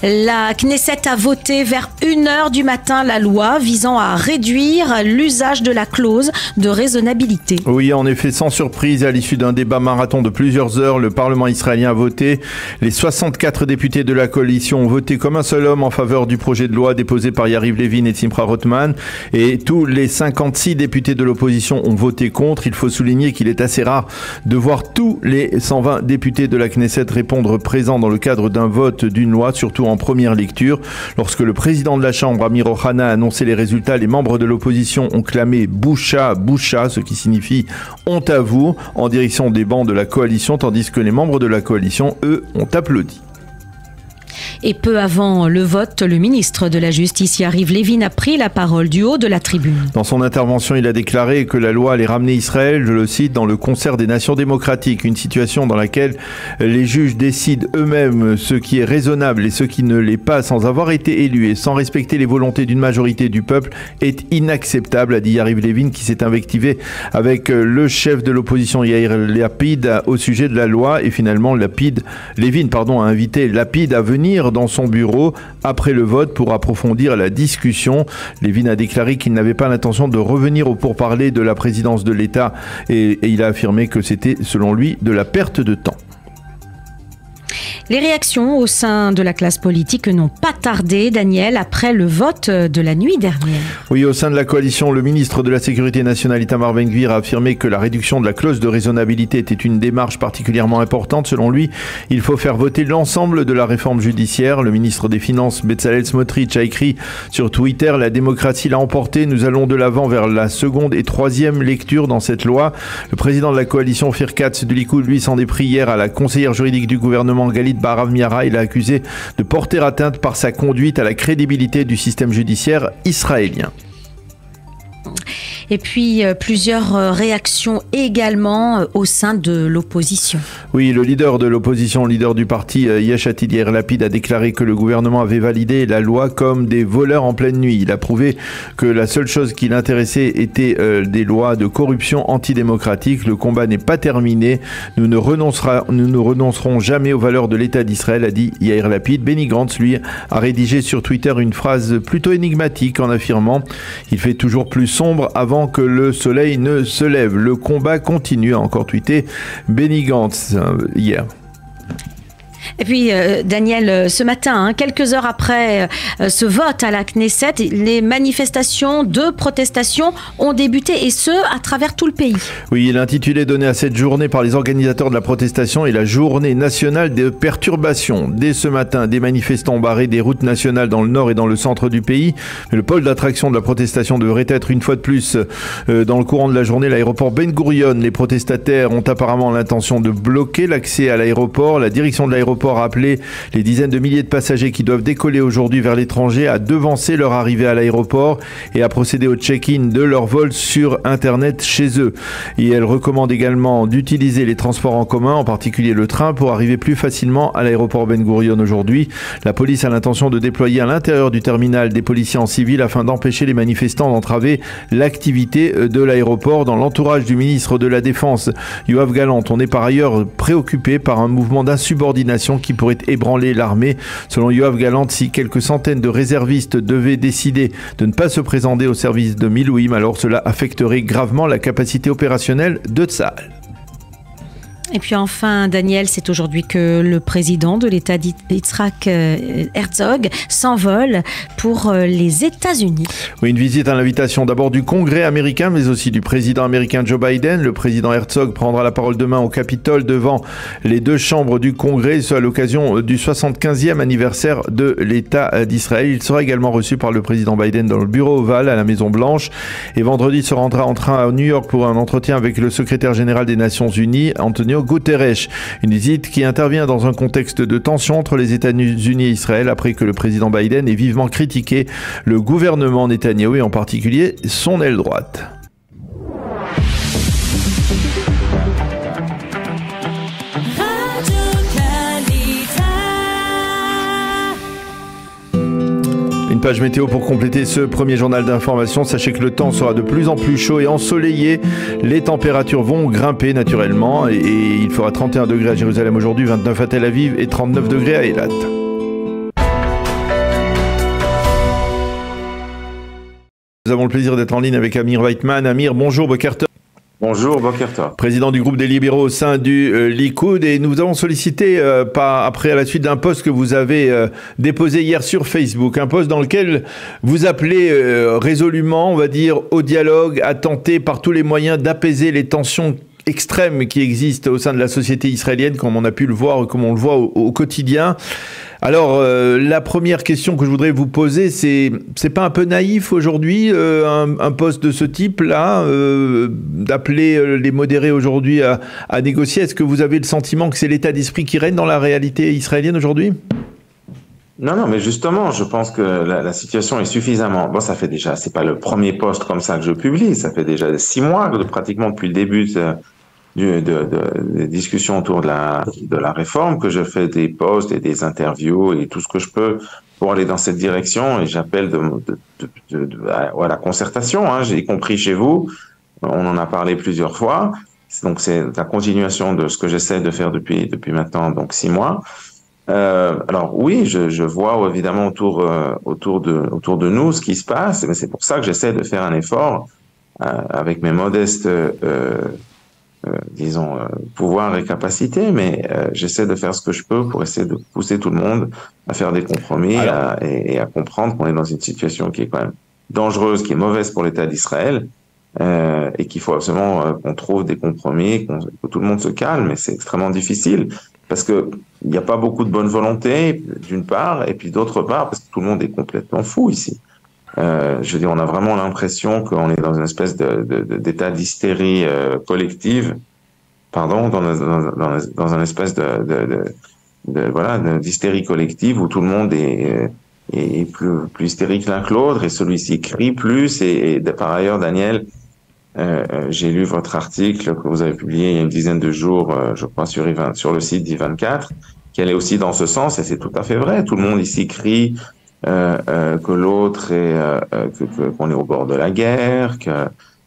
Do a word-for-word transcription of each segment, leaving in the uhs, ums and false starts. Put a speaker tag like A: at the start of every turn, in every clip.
A: La Knesset a voté vers une heure du matin la loi visant à réduire l'usage de la clause de raisonnabilité.
B: Oui, en effet, sans surprise, à l'issue d'un débat marathon de plusieurs heures, le Parlement israélien a voté. Les soixante-quatre députés de la coalition ont voté comme un seul homme en faveur du projet de loi déposé par Yariv Levin et Simcha Rothman. Et tous les cinquante-six députés de l'opposition ont voté contre. Il faut souligner qu'il est assez rare de voir tous les cent vingt députés de la Knesset répondre présents dans le cadre d'un vote d'une loi, surtout en première lecture. Lorsque le président de la Chambre, Amir Ohana, a annoncé les résultats, les membres de l'opposition ont clamé « Boucha, Boucha », ce qui signifie « honte à vous » en direction des bancs de la coalition, tandis que les membres de la coalition, eux, ont applaudi.
A: Et peu avant le vote, le ministre de la Justice, Yariv Levin, a pris la parole du haut de la tribune.
B: Dans son intervention, il a déclaré que la loi allait ramener Israël, je le cite, dans le concert des nations démocratiques, une situation dans laquelle les juges décident eux-mêmes ce qui est raisonnable et ce qui ne l'est pas sans avoir été élus et sans respecter les volontés d'une majorité du peuple est inacceptable, a dit Yariv Levin, qui s'est invectivé avec le chef de l'opposition Yair Lapid au sujet de la loi. Et finalement, Lapid, Levin pardon, a invité Lapid à venir dans son bureau après le vote pour approfondir la discussion. Levin a déclaré qu'il n'avait pas l'intention de revenir au pourparlers de la présidence de l'État et, et il a affirmé que c'était, selon lui, de la perte de temps.
A: Les réactions au sein de la classe politique n'ont pas tardé, Daniel, après le vote de la nuit dernière.
B: Oui, au sein de la coalition, le ministre de la Sécurité nationale, Itamar Ben-Gvir, a affirmé que la réduction de la clause de raisonnabilité était une démarche particulièrement importante. Selon lui, il faut faire voter l'ensemble de la réforme judiciaire. Le ministre des Finances, Bezalel Smotrich, a écrit sur Twitter « La démocratie l'a emporté. Nous allons de l'avant vers la seconde et troisième lecture dans cette loi ». Le président de la coalition, Ophir Katz du Likoud, lui, s'en est pris hier à la conseillère juridique du gouvernement, Galit Baharav Miara. Il a accusé de porter atteinte par sa conduite à la crédibilité du système judiciaire israélien.
A: Et puis euh, plusieurs euh, réactions également euh, au sein de l'opposition.
B: Oui, le leader de l'opposition, le leader du parti euh, Yesh Atid, Yair Lapid, a déclaré que le gouvernement avait validé la loi comme des voleurs en pleine nuit. Il a prouvé que la seule chose qui l'intéressait était euh, des lois de corruption antidémocratique. Le combat n'est pas terminé. Nous ne, renoncera, nous ne renoncerons jamais aux valeurs de l'État d'Israël, a dit Yair Lapid. Benny Gantz, lui, a rédigé sur Twitter une phrase plutôt énigmatique en affirmant « Il fait toujours plus sombre avant que le soleil ne se lève. Le combat continue », a encore tweeté Benny Gantz hier.
A: Et puis, euh, Daniel, ce matin, hein, quelques heures après euh, ce vote à la Knesset, les manifestations de protestation ont débuté, et ce, à travers tout le pays.
B: Oui, l'intitulé donné à cette journée par les organisateurs de la protestation est la journée nationale des perturbations. Dès ce matin, des manifestants ont barré des routes nationales dans le nord et dans le centre du pays. Mais le pôle d'attraction de la protestation devrait être une fois de plus euh, dans le courant de la journée l'aéroport Ben Gurion. Les protestataires ont apparemment l'intention de bloquer l'accès à l'aéroport. La direction de l'aéroport a appelé les dizaines de milliers de passagers qui doivent décoller aujourd'hui vers l'étranger à devancer leur arrivée à l'aéroport et à procéder au check-in de leur vol sur Internet chez eux. Et elle recommande également d'utiliser les transports en commun, en particulier le train, pour arriver plus facilement à l'aéroport Ben Gurion aujourd'hui. La police a l'intention de déployer à l'intérieur du terminal des policiers en civil afin d'empêcher les manifestants d'entraver l'activité de l'aéroport. Dans l'entourage du ministre de la Défense, Yoav Gallant, on est par ailleurs préoccupé par un mouvement d'insubordination qui pourrait ébranler l'armée. Selon Yoav Gallant, si quelques centaines de réservistes devaient décider de ne pas se présenter au service de Milouim, alors cela affecterait gravement la capacité opérationnelle de Tsahal.
A: Et puis enfin, Daniel, c'est aujourd'hui que le président de l'État Yitzhak Herzog s'envole pour les États-Unis.
B: Oui, une visite à l'invitation d'abord du Congrès américain, mais aussi du président américain Joe Biden. Le président Herzog prendra la parole demain au Capitole devant les deux chambres du Congrès, ce à l'occasion du soixante-quinzième anniversaire de l'État d'Israël. Il sera également reçu par le président Biden dans le bureau ovale à la Maison-Blanche. Et vendredi se rendra en train à New York pour un entretien avec le secrétaire général des Nations Unies, Antonio Guterres. Une visite qui intervient dans un contexte de tension entre les États-Unis et Israël après que le président Biden ait vivement critiqué le gouvernement Netanyahou et en particulier son aile droite. Une page météo pour compléter ce premier journal d'information. Sachez que le temps sera de plus en plus chaud et ensoleillé. Les températures vont grimper naturellement et il fera trente et un degrés à Jérusalem aujourd'hui, vingt-neuf à Tel Aviv et trente-neuf degrés à Eilat. Nous avons le plaisir d'être en ligne avec Amir Weitman. Amir, bonjour, Boker Tov.
C: Bonjour, Boker Tov.
B: Président du groupe des libéraux au sein du euh, Likoud. Et nous avons sollicité, euh, par, après à la suite d'un post que vous avez euh, déposé hier sur Facebook, un post dans lequel vous appelez euh, résolument, on va dire, au dialogue, à tenter par tous les moyens d'apaiser les tensions extrêmes qui existent au sein de la société israélienne, comme on a pu le voir, comme on le voit au, au quotidien. Alors, euh, la première question que je voudrais vous poser, c'est, c'est pas un peu naïf aujourd'hui, euh, un, un poste de ce type-là, euh, d'appeler les modérés aujourd'hui à, à négocier? Est-ce que vous avez le sentiment que c'est l'état d'esprit qui règne dans la réalité israélienne aujourd'hui?
C: Non, non, mais justement, je pense que la, la situation est suffisamment... Bon, ça fait déjà, c'est pas le premier poste comme ça que je publie, ça fait déjà six mois, de, pratiquement depuis le début de, de, de, de, des discussions autour de la, de la réforme, que je fais des posts et des interviews et tout ce que je peux pour aller dans cette direction, et j'appelle de, de, de, de, de, à, à la concertation, hein, y compris chez vous, on en a parlé plusieurs fois, donc c'est la continuation de ce que j'essaie de faire depuis, depuis maintenant donc six mois. Euh, alors oui, je, je vois évidemment autour, euh, autour, de, autour de nous ce qui se passe, mais c'est pour ça que j'essaie de faire un effort euh, avec mes modestes, euh, euh, disons, euh, pouvoirs et capacités, mais euh, j'essaie de faire ce que je peux pour essayer de pousser tout le monde à faire des compromis à, et, et à comprendre qu'on est dans une situation qui est quand même dangereuse, qui est mauvaise pour l'État d'Israël, euh, et qu'il faut absolument euh, qu'on trouve des compromis, qu'on, que tout le monde se calme, mais c'est extrêmement difficile. Parce que il n'y a pas beaucoup de bonne volonté, d'une part, et puis d'autre part, parce que tout le monde est complètement fou ici. Euh, je veux dire, on a vraiment l'impression qu'on est dans une espèce de, de, de, d'état d'hystérie euh, collective, pardon, dans, dans, dans, dans une espèce de, de, de, de voilà, d'hystérie collective où tout le monde est, est plus, plus hystérique l'un que l'autre, et celui-ci crie plus. Et, et par ailleurs, Daniel, Euh, j'ai lu votre article que vous avez publié il y a une dizaine de jours, euh, je crois, sur, I vingt, sur le site d'I vingt-quatre, qui allait aussi dans ce sens, et c'est tout à fait vrai. Tout le monde ici crie euh, euh, que l'autre est, euh, que, que, qu'on est au bord de la guerre, que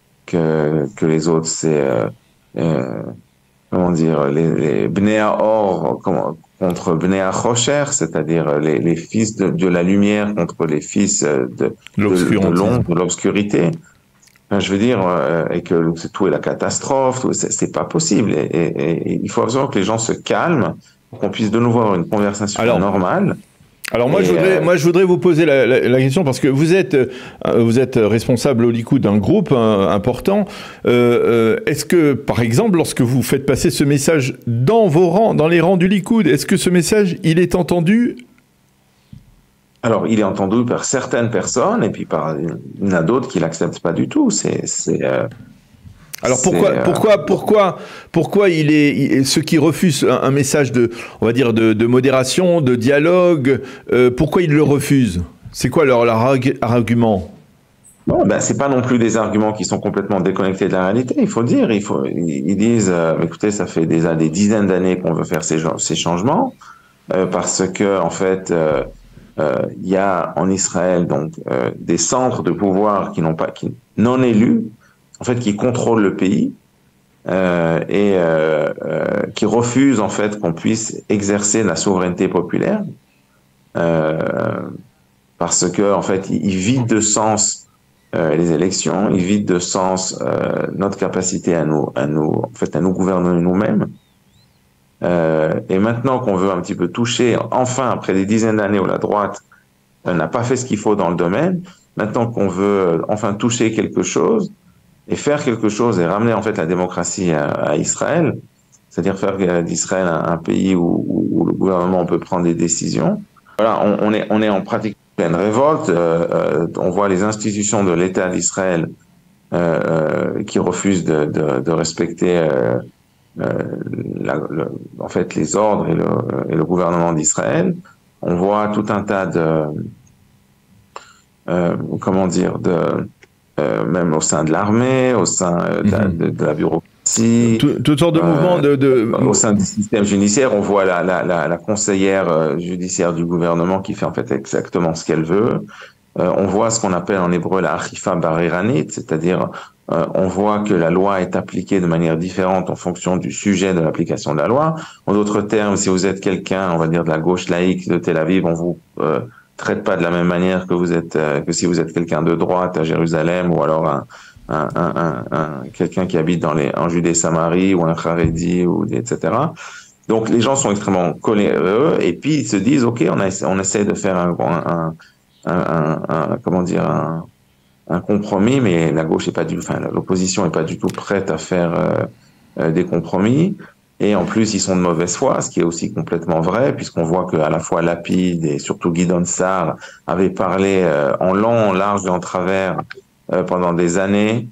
C: que, que les autres c'est, euh, euh, comment dire, les, les Bnei Or contre Bnei Achocher, c'est-à-dire les, les fils de, de la lumière contre les fils de, de, de l'ombre, de l'obscurité. Je veux dire, euh, et que tout est la catastrophe, c'est, c'est pas possible. Et, et, et il faut absolument que les gens se calment, pour qu'on puisse de nouveau avoir une conversation alors, normale.
B: Alors moi, et je voudrais, euh... moi, je voudrais vous poser la, la, la question, parce que vous êtes, euh, vous êtes responsable au Likoud d'un groupe hein, important. Euh, euh, est-ce que, par exemple, lorsque vous faites passer ce message dans vos rangs, dans les rangs du Likoud, est-ce que ce message, il est entendu ?
C: Alors, il est entendu par certaines personnes, et puis par, il y en a d'autres qui l'acceptent pas du tout. C'est, c'est, euh,
B: Alors pourquoi, c'est, euh... pourquoi, pourquoi, pourquoi il est, il, ceux qui refusent un, un message de, on va dire de, de modération, de dialogue, euh, pourquoi ils le refusent? C'est quoi leur, leur argument?
C: Bon, ben c'est pas non plus des arguments qui sont complètement déconnectés de la réalité. Il faut dire, il faut, ils disent, euh, écoutez, ça fait déjà des dizaines d'années qu'on veut faire ces, ces changements, euh, parce que en fait. Euh, Euh, il y a en Israël donc euh, des centres de pouvoir qui n'ont pas, qui non élus, en fait, qui contrôlent le pays euh, et euh, euh, qui refusent en fait qu'on puisse exercer la souveraineté populaire euh, parce que en fait ils, ils vident de sens euh, les élections, ils vident de sens euh, notre capacité à nous, à nous, en fait, à nous gouverner nous-mêmes. Euh, et maintenant qu'on veut un petit peu toucher, enfin, après des dizaines d'années où la droite euh, n'a pas fait ce qu'il faut dans le domaine, maintenant qu'on veut euh, enfin toucher quelque chose et faire quelque chose et ramener en fait la démocratie à, à Israël, c'est-à-dire faire d'Israël un, un pays où, où, où le gouvernement peut prendre des décisions. Voilà, on, on est on est en pratique pleine révolte. Euh, euh, on voit les institutions de l'État d'Israël euh, qui refusent de, de, de respecter euh, Euh, la, le, en fait les ordres et le, et le gouvernement d'Israël. On voit tout un tas de euh, comment dire de euh, même au sein de l'armée, au sein de, la, de, de la bureaucratie,
B: Tout, toutes sortes de euh, mouvements de, de
C: au sein du système judiciaire. On voit la, la, la, la conseillère judiciaire du gouvernement qui fait en fait exactement ce qu'elle veut. Euh, on voit ce qu'on appelle en hébreu la achifa baréranite, c'est-à-dire euh, on voit que la loi est appliquée de manière différente en fonction du sujet de l'application de la loi. En d'autres termes, si vous êtes quelqu'un, on va dire de la gauche laïque de Tel Aviv, on vous euh, traite pas de la même manière que vous êtes euh, que si vous êtes quelqu'un de droite à Jérusalem ou alors un, un, un, un, un quelqu'un qui habite dans les en Judée-Samarie ou un Haredi ou et cetera. Donc les gens sont extrêmement coléreux et puis ils se disent ok on a on essaie de faire un un, un, un, un comment dire un, un compromis, mais la gauche est pas du enfin l'opposition est pas du tout prête à faire euh, euh, des compromis. Et en plus, ils sont de mauvaise foi, ce qui est aussi complètement vrai, puisqu'on voit qu'à la fois Lapid et surtout Guidon Sar avaient parlé euh, en long, en large et en travers euh, pendant des années.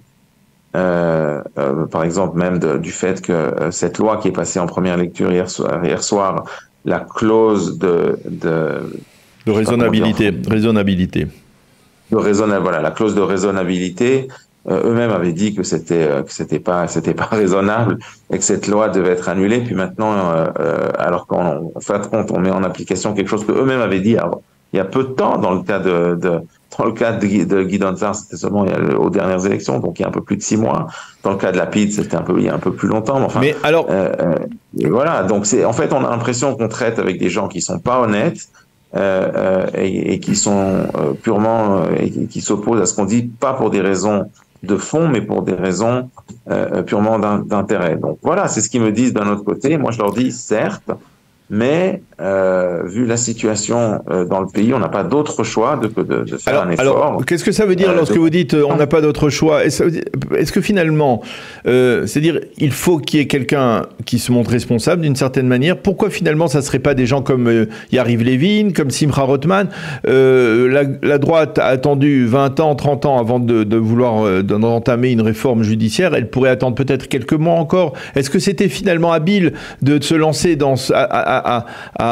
C: Euh, euh, par exemple, même de, du fait que euh, cette loi qui est passée en première lecture hier soir, hier soir la clause de... De,
B: de raisonnabilité. Raisonnabilité.
C: De raisonnable, voilà, la clause de raisonnabilité... Euh, eux-mêmes avaient dit que c'était euh, que c'était pas c'était pas raisonnable et que cette loi devait être annulée. Puis maintenant, euh, euh, alors qu'on fait compte, on met en application quelque chose que eux-mêmes avaient dit avant, il y a peu de temps dans le cas de, de dans le cas de, de Guy Donzar, c'était seulement il y a, aux dernières élections, donc il y a un peu plus de six mois. Dans le cas de Lapid, c'était un peu il y a un peu plus longtemps. Mais enfin,
B: mais alors,
C: euh, euh, voilà. Donc c'est en fait on a l'impression qu'on traite avec des gens qui sont pas honnêtes. Euh, euh, et, et qui sont euh, purement euh, et qui s'opposent à ce qu'on dit, pas pour des raisons de fond, mais pour des raisons euh, purement d'intérêt. Donc voilà, c'est ce qu'ils me disent d'un autre côté. Moi, je leur dis, certes, mais euh, vu la situation euh, dans le pays, on n'a pas d'autre choix de, de, de faire
B: alors,
C: un effort.
B: Alors, qu'est-ce que ça veut dire euh, lorsque de... vous dites euh, on n'a pas d'autre choix? Est-ce, est-ce que finalement, euh, c'est-à-dire il faut qu'il y ait quelqu'un qui se montre responsable d'une certaine manière? Pourquoi finalement ça ne serait pas des gens comme euh, Yariv Levin, comme Simcha Rothman? euh, la, la droite a attendu vingt ans, trente ans avant de, de vouloir euh, d'entamer une réforme judiciaire. Elle pourrait attendre peut-être quelques mois encore. Est-ce que c'était finalement habile de, de se lancer dans à, à, À,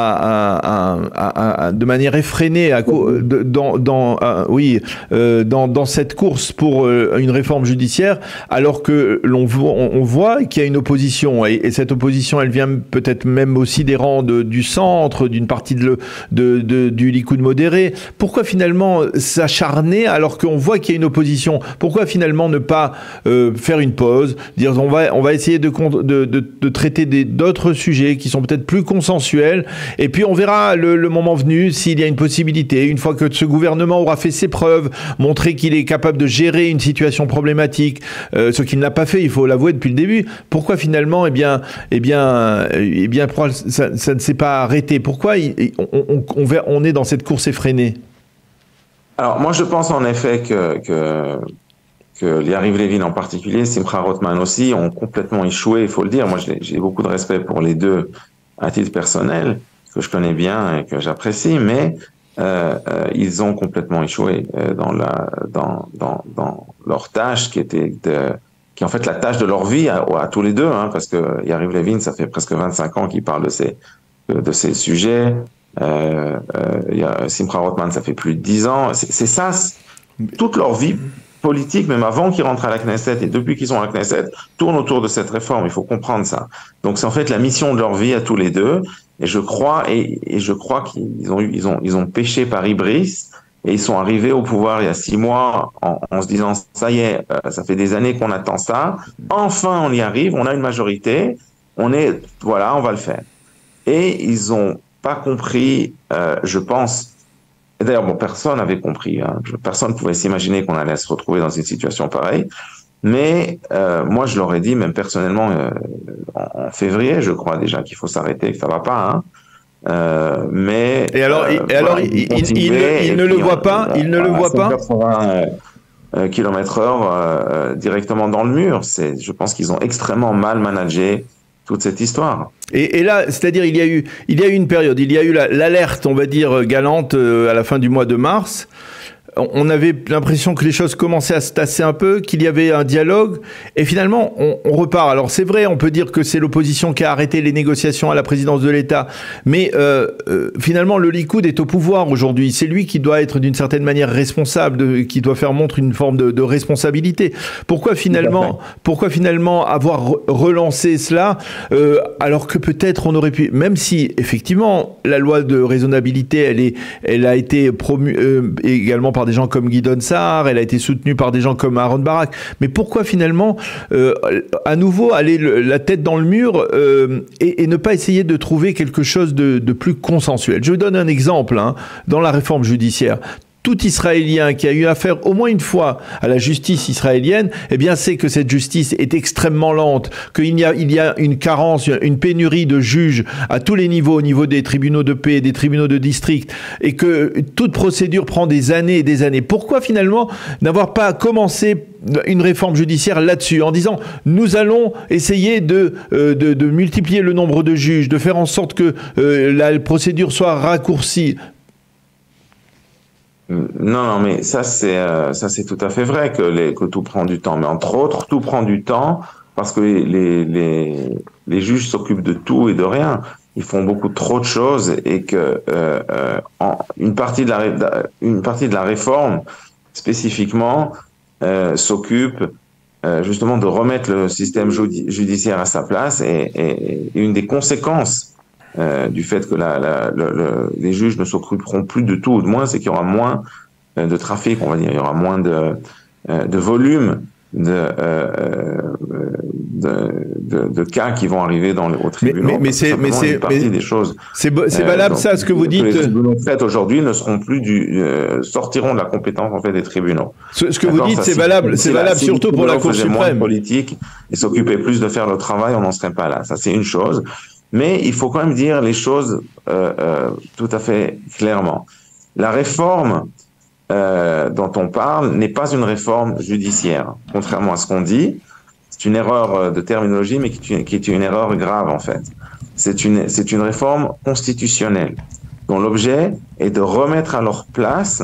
B: à, à, à, à, de manière effrénée à, de, dans, dans, à, oui, euh, dans, dans cette course pour euh, une réforme judiciaire, alors que l'on on, on voit qu'il y a une opposition, et, et cette opposition elle vient peut-être même aussi des rangs de, du centre, d'une partie de, de, de, du Likoud modéré. Pourquoi finalement s'acharner alors qu'on voit qu'il y a une opposition? Pourquoi finalement ne pas euh, faire une pause, dire on va, on va essayer de, de, de, de traiter des, d'autres sujets qui sont peut-être plus consensuels, et puis on verra le, le moment venu s'il y a une possibilité, une fois que ce gouvernement aura fait ses preuves, montré qu'il est capable de gérer une situation problématique, euh, ce qu'il n'a pas fait, il faut l'avouer depuis le début. Pourquoi finalement, eh bien, eh bien, eh bien, ça, ça ne s'est pas arrêté? Pourquoi on, on, on, on est dans cette course effrénée?
C: Alors moi je pense en effet que, que que Yariv Levin en particulier, Simcha Rothman aussi, ont complètement échoué, il faut le dire. Moi j'ai, j'ai beaucoup de respect pour les deux à titre personnel, que je connais bien et que j'apprécie, mais euh, euh, ils ont complètement échoué euh, dans la dans dans dans leur tâche qui était de, qui est en fait la tâche de leur vie à, à tous les deux, hein, parce que Yariv Levin, ça fait presque vingt-cinq ans qu'il parle de ces de ces sujets. Euh, euh, Simcha Rothman, ça fait plus de dix ans. C'est, c'est ça, c'est, toute leur vie politique, même avant qu'ils rentrent à la Knesset et depuis qu'ils sont à la Knesset, tourne autour de cette réforme. Il faut comprendre ça. Donc c'est en fait la mission de leur vie à tous les deux. Et je crois, et, et je crois qu'ils ont eu, ils ont, ils ont péché par hybris et ils sont arrivés au pouvoir il y a six mois en, en se disant ça y est, euh, ça fait des années qu'on attend ça. Enfin, on y arrive. On a une majorité. On est, voilà, on va le faire. Et ils ont pas compris, euh, je pense. Et d'ailleurs, bon, personne n'avait compris. Hein. Personne ne pouvait s'imaginer qu'on allait se retrouver dans une situation pareille. Mais euh, moi, je leur ai dit, même personnellement, euh, en, en février, je crois déjà qu'il faut s'arrêter, que ça va pas. Hein. Euh, mais
B: et alors, euh, et alors, voilà, il, il, il, il ne le voit pas. Il ne le voit pas.
C: quatre-vingts kilomètres heure euh, directement dans le mur. C'est, je pense qu'ils ont extrêmement mal managé toute cette histoire.
B: Et, et là, c'est-à-dire, il y a eu, il y a eu une période, il y a eu la, l'alerte, on va dire, galante euh, à la fin du mois de mars. On avait l'impression que les choses commençaient à se tasser un peu, qu'il y avait un dialogue, et finalement, on, on repart. Alors c'est vrai, on peut dire que c'est l'opposition qui a arrêté les négociations à la présidence de l'État, mais euh, euh, finalement, le Likoud est au pouvoir aujourd'hui. C'est lui qui doit être d'une certaine manière responsable, de, qui doit faire montre une forme de, de responsabilité. Pourquoi finalement, pourquoi finalement avoir relancé cela, euh, alors que peut-être on aurait pu, même si effectivement la loi de raisonnabilité, elle est, elle a été promue euh, également par par des gens comme Gideon Sa'ar, elle a été soutenue par des gens comme Aaron Barak. Mais pourquoi finalement, euh, à nouveau, aller le, la tête dans le mur euh, et, et ne pas essayer de trouver quelque chose de, de plus consensuel? Je vous donne un exemple, hein, dans la réforme judiciaire. Tout Israélien qui a eu affaire au moins une fois à la justice israélienne, eh bien, sait que cette justice est extrêmement lente, qu'il y a, il y a une carence, une pénurie de juges à tous les niveaux, au niveau des tribunaux de paix, des tribunaux de district, et que toute procédure prend des années et des années. Pourquoi finalement n'avoir pas commencé une réforme judiciaire là-dessus, en disant nous allons essayer de, euh, de, de multiplier le nombre de juges, de faire en sorte que euh, la procédure soit raccourcie?
C: Non, non, mais ça c'est euh, ça c'est tout à fait vrai que, les, que tout prend du temps. Mais entre autres, tout prend du temps parce que les les les, les juges s'occupent de tout et de rien. Ils font beaucoup trop de choses et que euh, euh, en, une partie de la une partie de la réforme spécifiquement euh, s'occupe euh, justement de remettre le système judi judiciaire à sa place et, et, et une des conséquences Euh, du fait que la, la, le, le, les juges ne s'occuperont plus de tout, ou de moins, c'est qu'il y aura moins euh, de trafic, on va dire, il y aura moins de, euh, de volume de, euh, de, de, de cas qui vont arriver dans les, au tribunal.
B: Mais, mais, mais c'est mais c'est
C: des choses.
B: C'est c'est valable euh, donc, ça, ce que vous dites.
C: Les tribunaux faits aujourd'hui ne seront plus du euh, sortiront de la compétence en fait des tribunaux.
B: Ce, ce que vous dites, c'est valable, c'est valable si surtout pour la Cour suprême.
C: Politique et s'occuper plus de faire le travail, on n'en serait pas là. Ça, c'est une chose. Mais il faut quand même dire les choses euh, euh, tout à fait clairement. La réforme euh, dont on parle n'est pas une réforme judiciaire, contrairement à ce qu'on dit. C'est une erreur de terminologie, mais qui est une, qui est une erreur grave en fait. C'est une, c'est une réforme constitutionnelle dont l'objet est de remettre à leur place,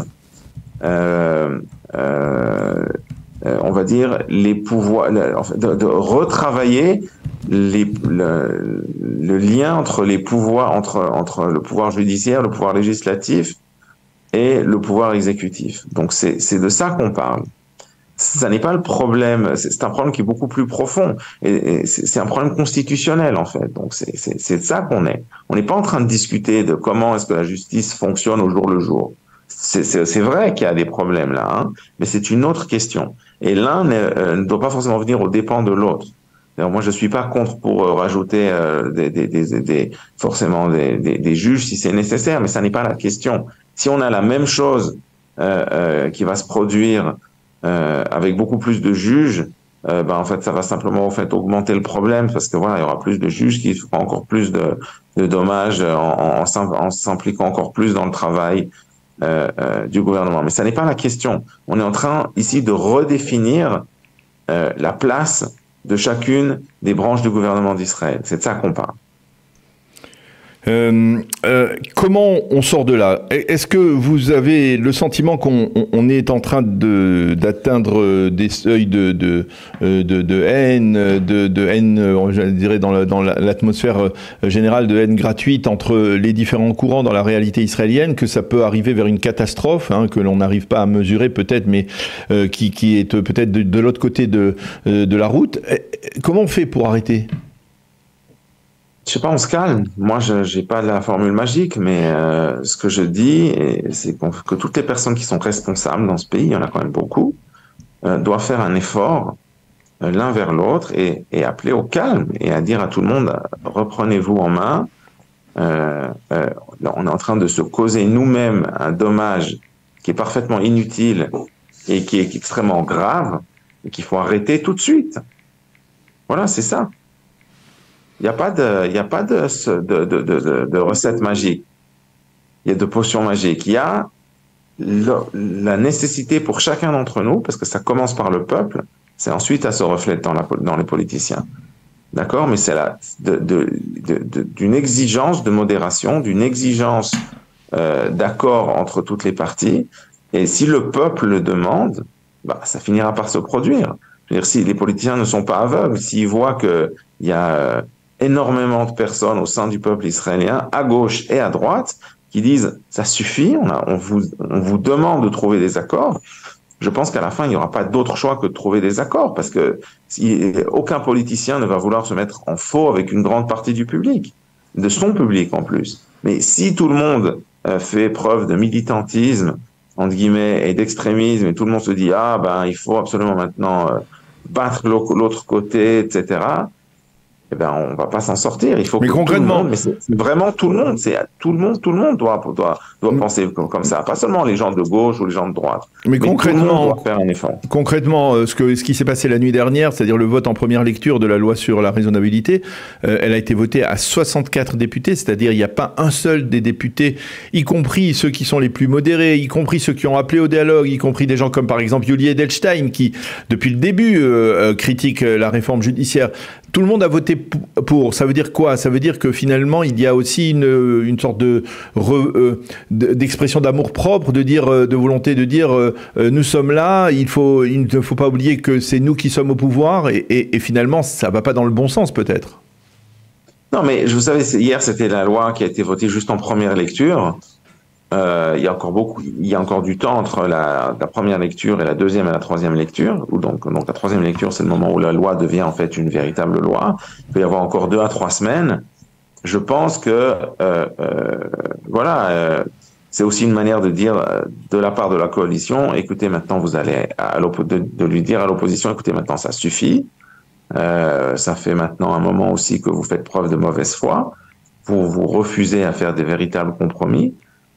C: euh, euh, on va dire, les pouvoirs, de, de retravailler Les, le, le lien entre les pouvoirs, entre, entre le pouvoir judiciaire, le pouvoir législatif et le pouvoir exécutif. Donc c'est, c'est de ça qu'on parle. Ça n'est pas le problème, c'est un problème qui est beaucoup plus profond. Et, et c'est un problème constitutionnel en fait. Donc c'est, c'est, c'est de ça qu'on est. On n'est pas en train de discuter de comment est-ce que la justice fonctionne au jour le jour. C'est, c'est, c'est vrai qu'il y a des problèmes là, hein, mais c'est une autre question. Et l'un ne, euh, ne doit pas forcément venir aux dépens de l'autre. Alors moi, je suis pas contre pour euh, rajouter euh, des, des, des, des, forcément des, des, des juges si c'est nécessaire, mais ça n'est pas la question. Si on a la même chose euh, euh, qui va se produire euh, avec beaucoup plus de juges, euh, ben en fait, ça va simplement en fait augmenter le problème parce que voilà, il y aura plus de juges qui feront encore plus de, de dommages en, en, en s'impliquant encore plus dans le travail euh, euh, du gouvernement. Mais ça n'est pas la question. On est en train ici de redéfinir euh, la place de chacune des branches du gouvernement d'Israël. C'est de ça qu'on parle.
B: Euh, euh, comment on sort de là? Est-ce que vous avez le sentiment qu'on on est en train de, d'atteindre des seuils de, de, de, de haine, de, de haine, je dirais dans, la, dans l'atmosphère générale de haine gratuite entre les différents courants dans la réalité israélienne, que ça peut arriver vers une catastrophe, hein, que l'on n'arrive pas à mesurer peut-être, mais euh, qui, qui est peut-être de, de l'autre côté de, de la route? Comment on fait pour arrêter?
C: Je sais pas, on se calme. Moi, je j'ai pas la formule magique, mais euh, ce que je dis, c'est que toutes les personnes qui sont responsables dans ce pays, il y en a quand même beaucoup, euh, doivent faire un effort euh, l'un vers l'autre et, et appeler au calme et à dire à tout le monde, reprenez-vous en main. Euh, euh, on est en train de se causer nous-mêmes un dommage qui est parfaitement inutile et qui est extrêmement grave et qu'il faut arrêter tout de suite. Voilà, c'est ça. Il n'y a pas de, il y a pas de, de, de, de, de recette magique. Il y a de potions magiques. Il y a le, la nécessité pour chacun d'entre nous, parce que ça commence par le peuple, c'est ensuite ça se reflète dans, la, dans les politiciens. D'accord? Mais c'est la, de, de, de, de, d'une exigence de modération, d'une exigence euh, d'accord entre toutes les parties. Et si le peuple le demande, bah, ça finira par se produire. Je veux dire, si les politiciens ne sont pas aveugles, s'ils voient qu'il y a euh, énormément de personnes au sein du peuple israélien, à gauche et à droite, qui disent « ça suffit, on, a, on, vous, on vous demande de trouver des accords », je pense qu'à la fin, il n'y aura pas d'autre choix que de trouver des accords, parce que si, aucun politicien ne va vouloir se mettre en faux avec une grande partie du public, de son public en plus. Mais si tout le monde euh, fait preuve de militantisme entre guillemets, et d'extrémisme, et tout le monde se dit, ah, ben, il faut absolument maintenant euh, battre l'autre côté, et cetera, eh ben, on va pas s'en sortir. Il faut
B: mais
C: que
B: concrètement,
C: tout le monde, mais c'est vraiment tout le monde, c'est tout le monde, tout le monde doit, doit, doit mmh. penser comme, comme ça. Pas seulement les gens de gauche ou les gens de droite.
B: Mais, mais concrètement,
C: tout le monde doit faire un effort.
B: Concrètement, ce, que, ce qui s'est passé la nuit dernière, c'est-à-dire le vote en première lecture de la loi sur la raisonnabilité, euh, elle a été votée à soixante-quatre députés, c'est-à-dire il n'y a pas un seul des députés, y compris ceux qui sont les plus modérés, y compris ceux qui ont appelé au dialogue, y compris des gens comme par exemple Yuli Edelstein, qui depuis le début euh, critique la réforme judiciaire. Tout le monde a voté pour. Ça veut dire quoi? Ça veut dire que finalement, il y a aussi une, une sorte de re, euh, d'expression d'amour propre, de dire, de volonté de dire, euh, nous sommes là. Il faut, il ne faut pas oublier que c'est nous qui sommes au pouvoir. Et, et, et finalement, ça va pas dans le bon sens, peut-être.
C: Non, mais vous savez, hier, c'était la loi qui a été votée juste en première lecture. Euh, il y a encore beaucoup, il y a encore du temps entre la, la première lecture et la deuxième et la troisième lecture. Ou donc, donc la troisième lecture, c'est le moment où la loi devient en fait une véritable loi. Il peut y avoir encore deux à trois semaines. Je pense que euh, euh, voilà, euh, c'est aussi une manière de dire euh, de la part de la coalition, écoutez, maintenant vous allez à de, de lui dire à l'opposition, écoutez, maintenant ça suffit. Euh, ça fait maintenant un moment aussi que vous faites preuve de mauvaise foi. Vous vous refusez à faire des véritables compromis.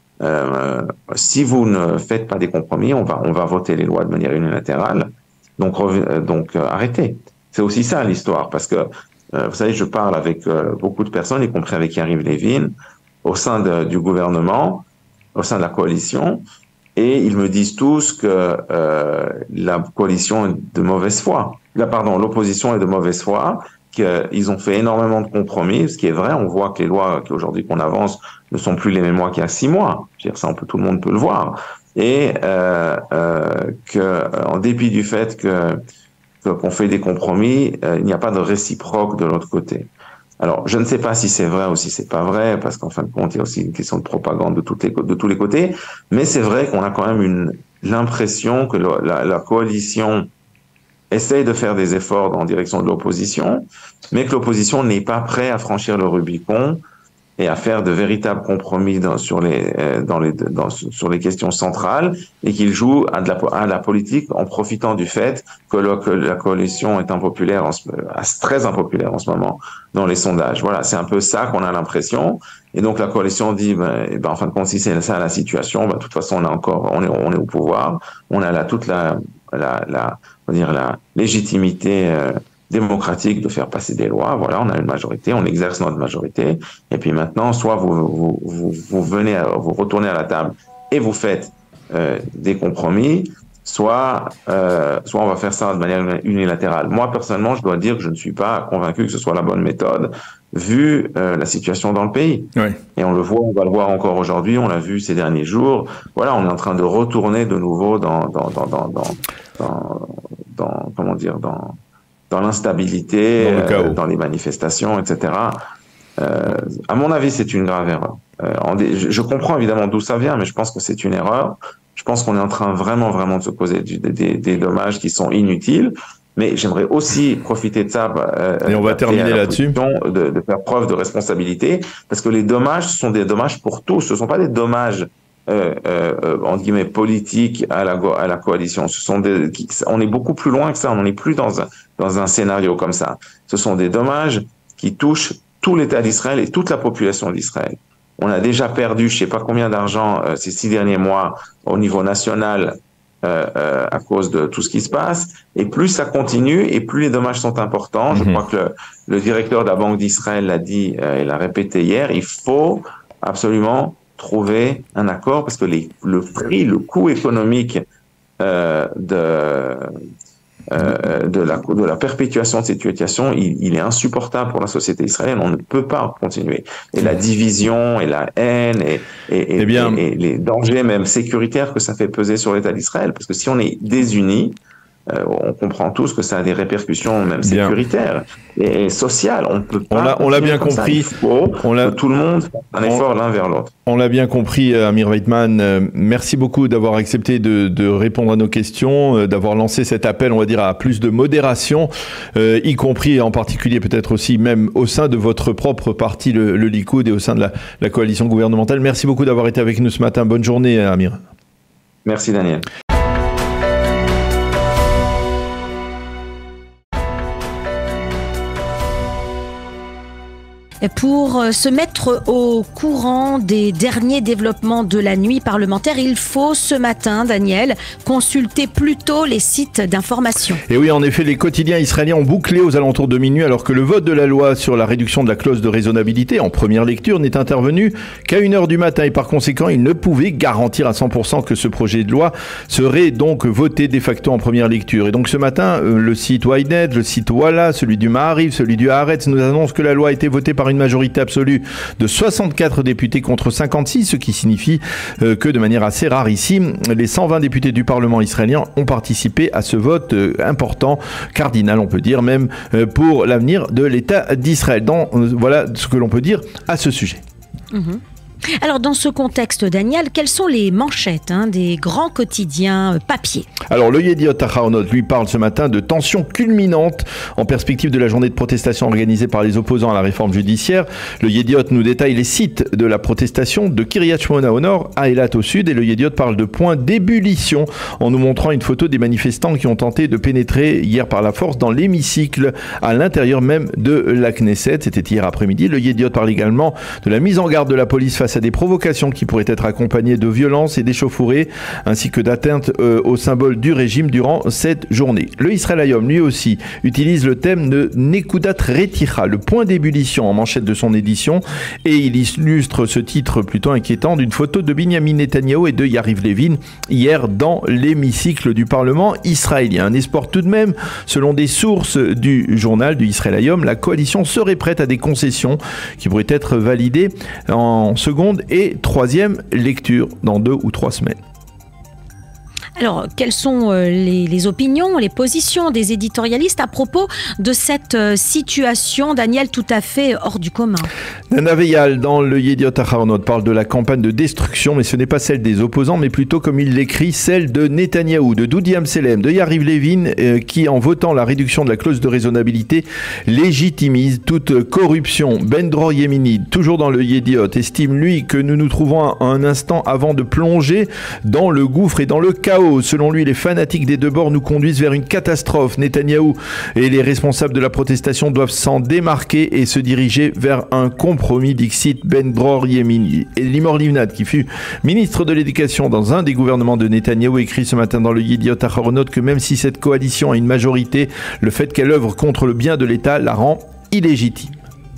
C: Euh, si vous ne faites pas des compromis, on va on va voter les lois de manière unilatérale. Donc euh, donc euh, arrêtez. C'est aussi ça l'histoire, parce que euh, vous savez, je parle avec euh, beaucoup de personnes, y compris avec Yariv Levin, au sein de, du gouvernement, au sein de la coalition, et ils me disent tous que euh, la coalition est de mauvaise foi. Là, pardon, l'opposition est de mauvaise foi. Qu'ils ont fait énormément de compromis, ce qui est vrai. On voit que les lois qu'aujourd'hui qu'on avance ne sont plus les mêmes lois qu'il y a six mois. Je veux dire, ça, on peut, tout le monde peut le voir. Et euh, euh, que, en dépit du fait que qu'on fait des compromis, euh, il n'y a pas de réciproque de l'autre côté. Alors, je ne sais pas si c'est vrai ou si c'est pas vrai, parce qu'en fin de compte, il y a aussi une question de propagande de, toutes les, de tous les côtés. Mais c'est vrai qu'on a quand même une l'impression que la, la, la coalition essaye de faire des efforts en direction de l'opposition, mais que l'opposition n'est pas prête à franchir le Rubicon et à faire de véritables compromis dans, sur les, dans les, dans, sur les questions centrales, et qu'il joue à, de la, à la politique en profitant du fait que, le, que la coalition est impopulaire, en ce, très impopulaire en ce moment dans les sondages. Voilà, c'est un peu ça qu'on a l'impression. Et donc la coalition dit, ben, eh ben, en fin de compte, si c'est ça la situation, ben, de toute façon, on a encore, on est, on est au pouvoir, on a là toute la, la, la, on va dire la légitimité euh, démocratique de faire passer des lois. Voilà, on a une majorité, on exerce notre majorité. Et puis maintenant, soit vous vous, vous, vous venez, à, vous retournez à la table et vous faites euh, des compromis, soit euh, soit on va faire ça de manière unilatérale. Moi personnellement, je dois dire que je ne suis pas convaincu que ce soit la bonne méthode, vu euh, la situation dans le pays.
B: Oui.
C: Et on le voit, on va le voir encore aujourd'hui, on l'a vu ces derniers jours. Voilà, on est en train de retourner de nouveau dans dans dans dans dans, dans, dans comment dire dans dans l'instabilité, dans, euh, dans les manifestations, et cetera. Euh, à mon avis, c'est une grave erreur. Euh, en dé... je, je comprends évidemment d'où ça vient, mais je pense que c'est une erreur. Je pense qu'on est en train vraiment, vraiment de se causer du, des, des, des dommages qui sont inutiles. Mais j'aimerais aussi profiter de ça. Euh,
B: Et on va terminer là-dessus.
C: De, de faire preuve de responsabilité, parce que les dommages, ce sont des dommages pour tous. Ce ne sont pas des dommages Euh, euh, entre guillemets politiques à la à la coalition. Ce sont des, qui, on est beaucoup plus loin que ça. On n'en est plus dans un dans un scénario comme ça. Ce sont des dommages qui touchent tout l'État d'Israël et toute la population d'Israël. On a déjà perdu, je sais pas combien d'argent euh, ces six derniers mois au niveau national euh, euh, à cause de tout ce qui se passe. Et plus ça continue, et plus les dommages sont importants. Mm-hmm. Je crois que le, le directeur de la Banque d'Israël l'a dit, euh, il l'a répété hier. Il faut absolument trouver un accord, parce que les, le prix, le coût économique euh, de, euh, de, la, de la perpétuation de cette situation, il, il est insupportable pour la société israélienne. On ne peut pas continuer. Et la division, et la haine, et, et, et, eh bien, et, et les dangers même sécuritaires que ça fait peser sur l'État d'Israël, parce que si on est désunis, Euh, on comprend tous que ça a des répercussions même sécuritaires et, et sociales. On ne peut pas.
B: On l'a bien compris.
C: Il faut on que tout le monde fasse un effort l'un vers l'autre.
B: On l'a bien compris, Amir Weitman. Euh, merci beaucoup d'avoir accepté de, de répondre à nos questions, euh, d'avoir lancé cet appel, on va dire, à plus de modération, euh, y compris en particulier peut-être aussi même au sein de votre propre parti, le, le Likoud, et au sein de la, la coalition gouvernementale. Merci beaucoup d'avoir été avec nous ce matin. Bonne journée, Amir.
C: Merci Daniel.
A: Pour se mettre au courant des derniers développements de la nuit parlementaire, il faut ce matin, Daniel, consulter plutôt les sites d'information.
B: Et oui, en effet, les quotidiens israéliens ont bouclé aux alentours de minuit alors que le vote de la loi sur la réduction de la clause de raisonnabilité en première lecture n'est intervenu qu'à une heure du matin et par conséquent, ils ne pouvaient garantir à cent pour cent que ce projet de loi serait donc voté de facto en première lecture. Et donc ce matin, le site Ynet, le site Walla, celui du Maariv, celui du Haaretz nous annoncent que la loi a été votée par une majorité absolue de soixante-quatre députés contre cinquante-six, ce qui signifie euh, que de manière assez rarissime, les cent vingt députés du Parlement israélien ont participé à ce vote euh, important, cardinal on peut dire même, euh, pour l'avenir de l'État d'Israël. Donc euh, voilà ce que l'on peut dire à ce sujet.
A: Mmh. Alors, dans ce contexte, Daniel, quelles sont les manchettes hein, des grands quotidiens euh, papier?
B: Alors, le Yediot Ahronoth, lui, parle ce matin de tensions culminantes en perspective de la journée de protestation organisée par les opposants à la réforme judiciaire. Le Yediot nous détaille les sites de la protestation de Kiryat Shmona au nord à Eilat au sud. Et le Yediot parle de points d'ébullition en nous montrant une photo des manifestants qui ont tenté de pénétrer hier par la force dans l'hémicycle à l'intérieur même de la Knesset. C'était hier après-midi. Le Yediot parle également de la mise en garde de la police face à des provocations qui pourraient être accompagnées de violences et d'échauffourées, ainsi que d'atteintes euh, au symbole du régime durant cette journée. Le Israël Hayom, lui aussi, utilise le thème de Nekudat Reticha, le point d'ébullition en manchette de son édition, et il illustre ce titre plutôt inquiétant d'une photo de Binyamin Netanyahou et de Yariv Levin hier dans l'hémicycle du Parlement israélien. Un espoir tout de même, selon des sources du journal du Israël Hayom, la coalition serait prête à des concessions qui pourraient être validées en seconde et troisième lecture dans deux ou trois semaines.
A: Alors, quelles sont les, les opinions, les positions des éditorialistes à propos de cette situation, Daniel, tout à fait hors du commun?
B: Dana Veyal, dans le Yediot Ahronoth, parle de la campagne de destruction, mais ce n'est pas celle des opposants, mais plutôt, comme il l'écrit, celle de Netanyahou, de Doudi Amselem, de Yariv Levin, euh, qui, en votant la réduction de la clause de raisonnabilité, légitimise toute corruption. Ben Dror Yemini, toujours dans le Yediot, estime, lui, que nous nous trouvons à un instant avant de plonger dans le gouffre et dans le chaos. Selon lui, les fanatiques des deux bords nous conduisent vers une catastrophe. Netanyahou et les responsables de la protestation doivent s'en démarquer et se diriger vers un compromis, dixit Ben Dror Yemini. Et Limor Livnat, qui fut ministre de l'Éducation dans un des gouvernements de Netanyahou, écrit ce matin dans le Yediot Ahronoth que même si cette coalition a une majorité, le fait qu'elle œuvre contre le bien de l'État la rend illégitime.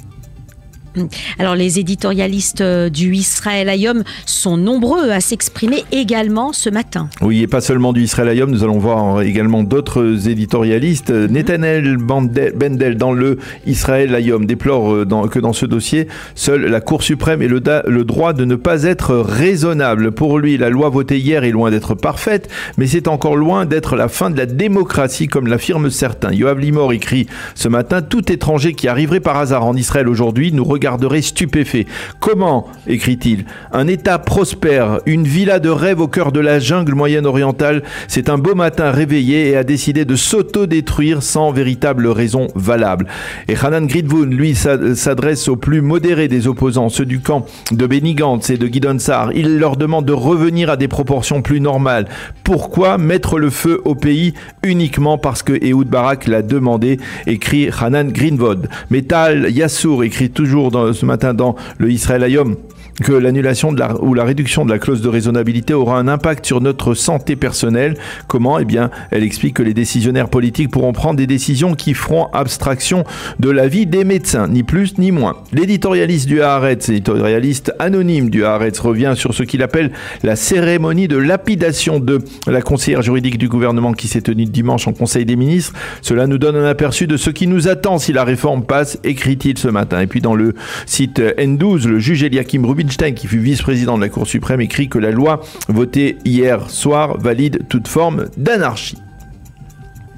A: Alors, les éditorialistes du Israël Hayom sont nombreux à s'exprimer également ce matin.
B: Oui, et pas seulement du Israël Hayom, nous allons voir également d'autres éditorialistes. Mmh. Netanel Bendel, dans le Israël Hayom, déplore dans, que dans ce dossier, seule la Cour suprême ait le, le droit de ne pas être raisonnable. Pour lui, la loi votée hier est loin d'être parfaite, mais c'est encore loin d'être la fin de la démocratie, comme l'affirment certains. Yoav Limor écrit ce matin, tout étranger qui arriverait par hasard en Israël aujourd'hui nous regarderait stupéfait. Comment, écrit-il, un État prospère, une villa de rêve au cœur de la jungle moyenne-orientale, c'est un beau matin réveillé et a décidé de s'auto-détruire sans véritable raison valable. Et Hanan Gridvoun, lui, s'adresse aux plus modérés des opposants, ceux du camp de Benny Gantz et de Gideon Sa'ar. Il leur demande de revenir à des proportions plus normales. Pourquoi mettre le feu au pays uniquement parce que Ehud Barak l'a demandé, écrit Hanan Gridvoun. Mais Tal Yassour écrit toujours dans, ce matin dans le Israël Hayom que l'annulation de la, ou la réduction de la clause de raisonnabilité aura un impact sur notre santé personnelle. Comment? Eh bien, elle explique que les décisionnaires politiques pourront prendre des décisions qui feront abstraction de la vie des médecins, ni plus ni moins. L'éditorialiste du Haaretz, l'éditorialiste anonyme du Haaretz, revient sur ce qu'il appelle la cérémonie de lapidation de la conseillère juridique du gouvernement qui s'est tenue dimanche en Conseil des ministres. Cela nous donne un aperçu de ce qui nous attend si la réforme passe, écrit-il ce matin. Et puis dans le site N douze, le juge Eliakim Rubinstein, qui fut vice-président de la Cour suprême, écrit que la loi votée hier soir valide toute forme d'anarchie.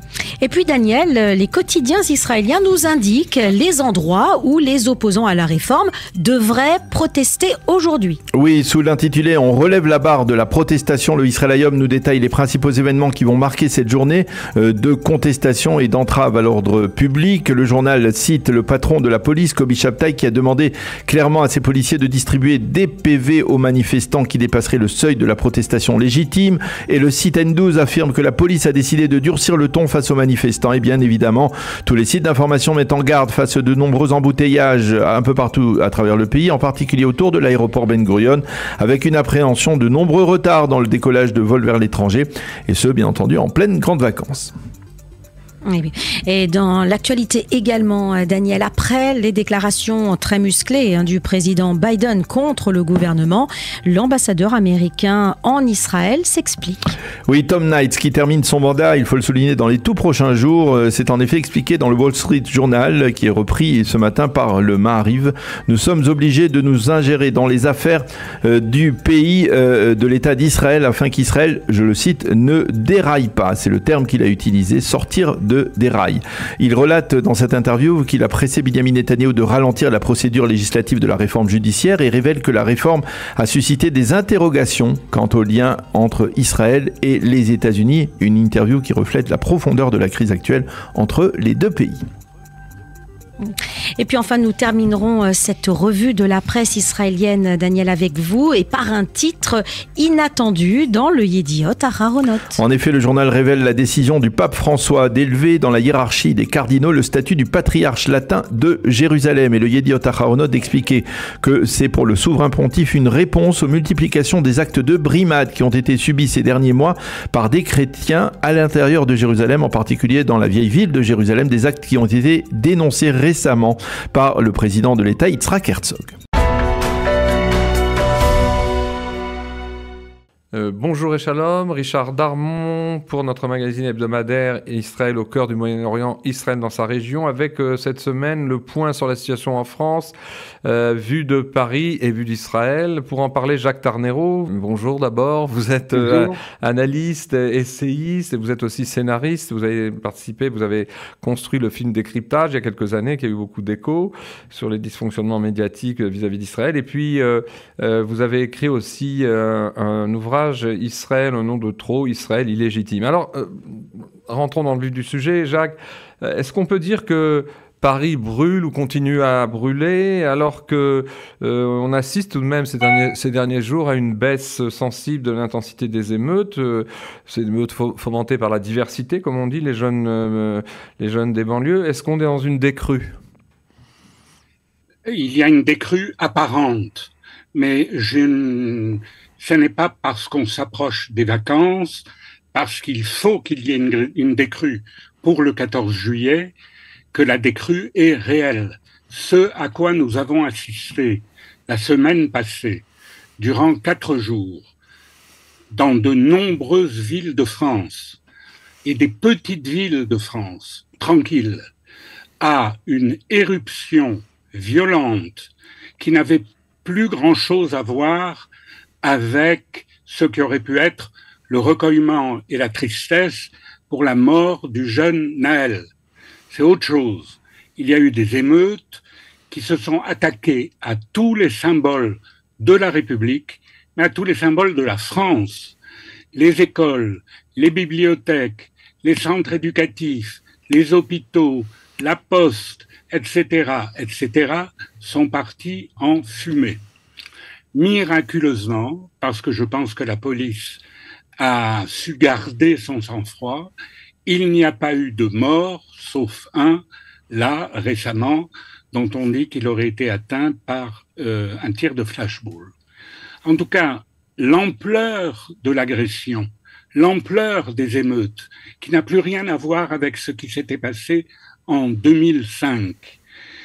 A: Et puis Daniel, les quotidiens israéliens nous indiquent les endroits où les opposants à la réforme devraient protester aujourd'hui.
B: Oui, sous l'intitulé « On relève la barre de la protestation », le Israël Hayom nous détaille les principaux événements qui vont marquer cette journée de contestation et d'entrave à l'ordre public. Le journal cite le patron de la police, Kobi Shabtai, qui a demandé clairement à ses policiers de distribuer des P V aux manifestants qui dépasseraient le seuil de la protestation légitime. Et le site N douze affirme que la police a décidé de durcir le ton face aux manifestants. Et bien évidemment, tous les sites d'information mettent en garde face à de nombreux embouteillages un peu partout à travers le pays, en particulier autour de l'aéroport Ben Gurion, avec une appréhension de nombreux retards dans le décollage de vols vers l'étranger. Et ce, bien entendu, en pleine grande vacances.
A: Et dans l'actualité également, Daniel, après les déclarations très musclées hein, du président Biden contre le gouvernement, l'ambassadeur américain en Israël s'explique.
B: Oui, Tom Knight, qui termine son mandat, il faut le souligner, dans les tout prochains jours, s'est en effet expliqué dans le Wall Street Journal, qui est repris ce matin par le Maariv. Nous sommes obligés de nous ingérer dans les affaires euh, du pays, euh, de l'État d'Israël, afin qu'Israël, je le cite, ne déraille pas. C'est le terme qu'il a utilisé, sortir de des rails. Il relate dans cette interview qu'il a pressé Benjamin Netanyahou de ralentir la procédure législative de la réforme judiciaire et révèle que la réforme a suscité des interrogations quant au lien entre Israël et les États-Unis. Une interview qui reflète la profondeur de la crise actuelle entre les deux pays.
A: Et puis enfin, nous terminerons cette revue de la presse israélienne, Daniel, avec vous, et par un titre inattendu dans le Yediot Aharonot.
B: En effet, le journal révèle la décision du pape François d'élever dans la hiérarchie des cardinaux le statut du patriarche latin de Jérusalem. Et le Yediot Aharonot d'expliquer que c'est pour le souverain pontife une réponse aux multiplications des actes de brimade qui ont été subis ces derniers mois par des chrétiens à l'intérieur de Jérusalem, en particulier dans la vieille ville de Jérusalem, des actes qui ont été dénoncés récemment par le président de l'État, Yitzhak Herzog.
D: Euh, bonjour et shalom, Richard Darmon pour notre magazine hebdomadaire Israël au cœur du Moyen-Orient, Israël dans sa région, avec euh, cette semaine le point sur la situation en France, euh, vue de Paris et vue d'Israël. Pour en parler, Jacques Tarnero, bonjour d'abord, vous êtes euh, analyste, essayiste, et vous êtes aussi scénariste, vous avez participé, vous avez construit le film Décryptage il y a quelques années, qui a eu beaucoup d'écho sur les dysfonctionnements médiatiques vis-à-vis d'Israël, et puis euh, euh, vous avez écrit aussi euh, un ouvrage Israël au nom de trop, Israël illégitime. Alors, euh, rentrons dans le vif du sujet, Jacques. Est-ce qu'on peut dire que Paris brûle ou continue à brûler alors que euh, on assiste tout de même ces derniers, ces derniers jours à une baisse sensible de l'intensité des émeutes, euh, ces émeutes fomentées par la diversité, comme on dit, les jeunes, euh, les jeunes des banlieues. Est-ce qu'on est dans une décrue ?
E: Il y a une décrue apparente, mais je ne... Ce n'est pas parce qu'on s'approche des vacances, parce qu'il faut qu'il y ait une, une décrue pour le quatorze juillet, que la décrue est réelle. Ce à quoi nous avons assisté la semaine passée, durant quatre jours, dans de nombreuses villes de France et des petites villes de France, tranquilles, à une éruption violente qui n'avait plus grand-chose à voir avec ce qui aurait pu être le recueillement et la tristesse pour la mort du jeune Naël. C'est autre chose. Il y a eu des émeutes qui se sont attaquées à tous les symboles de la République, mais à tous les symboles de la France. Les écoles, les bibliothèques, les centres éducatifs, les hôpitaux, la poste, et cetera, et cetera, sont partis en fumée. Miraculeusement, parce que je pense que la police a su garder son sang-froid, il n'y a pas eu de mort, sauf un, là, récemment, dont on dit qu'il aurait été atteint par euh, un tir de flashball. En tout cas, l'ampleur de l'agression, l'ampleur des émeutes, qui n'a plus rien à voir avec ce qui s'était passé en deux mille cinq,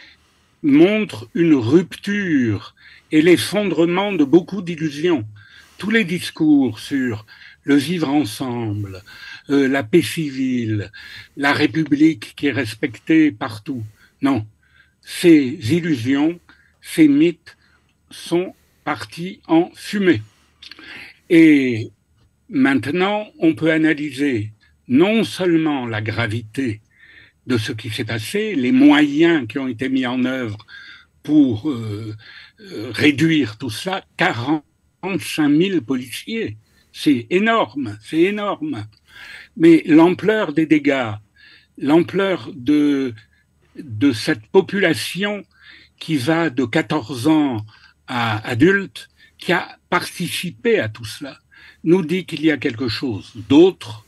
E: montre une rupture et l'effondrement de beaucoup d'illusions. Tous les discours sur le vivre ensemble, euh, la paix civile, la République qui est respectée partout. Non, ces illusions, ces mythes sont partis en fumée. Et maintenant, on peut analyser non seulement la gravité de ce qui s'est passé, les moyens qui ont été mis en œuvre pour euh, euh, réduire tout ça, quarante-cinq mille policiers, c'est énorme, c'est énorme. Mais l'ampleur des dégâts, l'ampleur de, de cette population qui va de quatorze ans à adulte, qui a participé à tout cela, nous dit qu'il y a quelque chose d'autre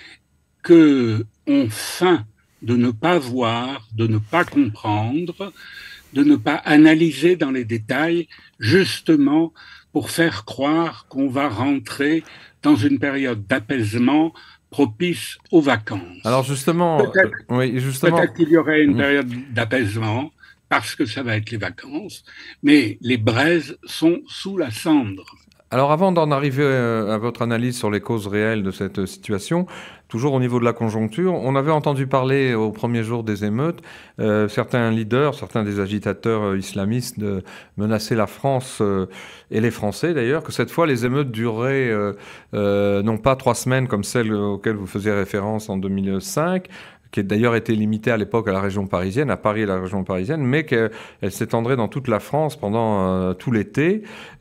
E: que on feint de ne pas voir, de ne pas comprendre, de ne pas analyser dans les détails, justement pour faire croire qu'on va rentrer dans une période d'apaisement propice aux vacances.
D: Alors justement,
E: peut-être,
D: euh, oui, justement,
E: peut-être qu'il y aurait une période d'apaisement parce que ça va être les vacances, mais les braises sont sous la cendre.
D: Alors avant d'en arriver à votre analyse sur les causes réelles de cette situation, toujours au niveau de la conjoncture, on avait entendu parler au premier jour des émeutes, euh, certains leaders, certains des agitateurs islamistes de menacer la France euh, et les Français d'ailleurs, que cette fois les émeutes dureraient euh, euh, non pas trois semaines comme celles auxquelles vous faisiez référence en deux mille cinq, qui a d'ailleurs été limitée à l'époque à la région parisienne, à Paris et la région parisienne, mais qu'elle s'étendrait dans toute la France pendant euh, tout l'été,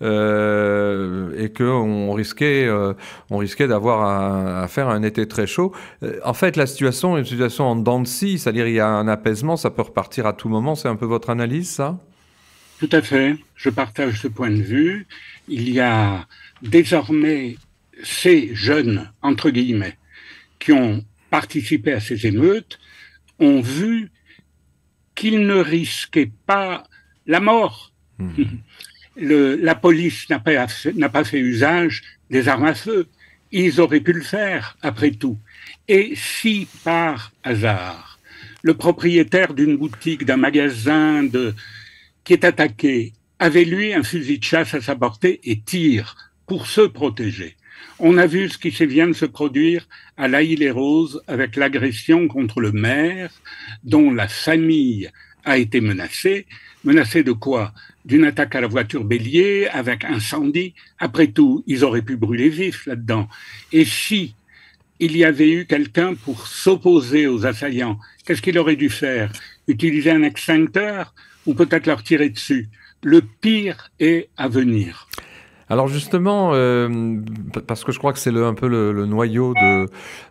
D: euh, et qu'on risquait, euh, on risquait d'avoir à, à faire un été très chaud. Euh, en fait, la situation est une situation en dents de scie, c'est-à-dire il y a un apaisement, ça peut repartir à tout moment. C'est un peu votre analyse, ça ?
E: Tout à fait, je partage ce point de vue. Il y a désormais ces jeunes, entre guillemets, qui ont participé à ces émeutes, ont vu qu'ils ne risquaient pas la mort. Mmh. Le, la police n'a pas, n'a pas fait usage des armes à feu. Ils auraient pu le faire, après tout. Et si, par hasard, le propriétaire d'une boutique, d'un magasin de, qui est attaqué, avait lui un fusil de chasse à sa portée et tire pour se protéger. On a vu ce qui vient de se produire à l'Haÿ-les-Roses avec l'agression contre le maire dont la famille a été menacée. Menacée de quoi ? D'une attaque à la voiture bélier avec incendie. Après tout, ils auraient pu brûler vifs là-dedans. Et si il y avait eu quelqu'un pour s'opposer aux assaillants, qu'est-ce qu'il aurait dû faire ? Utiliser un extincteur ou peut-être leur tirer dessus ? Le pire est à venir.
D: Alors justement, euh, parce que je crois que c'est le, un peu le, le noyau de,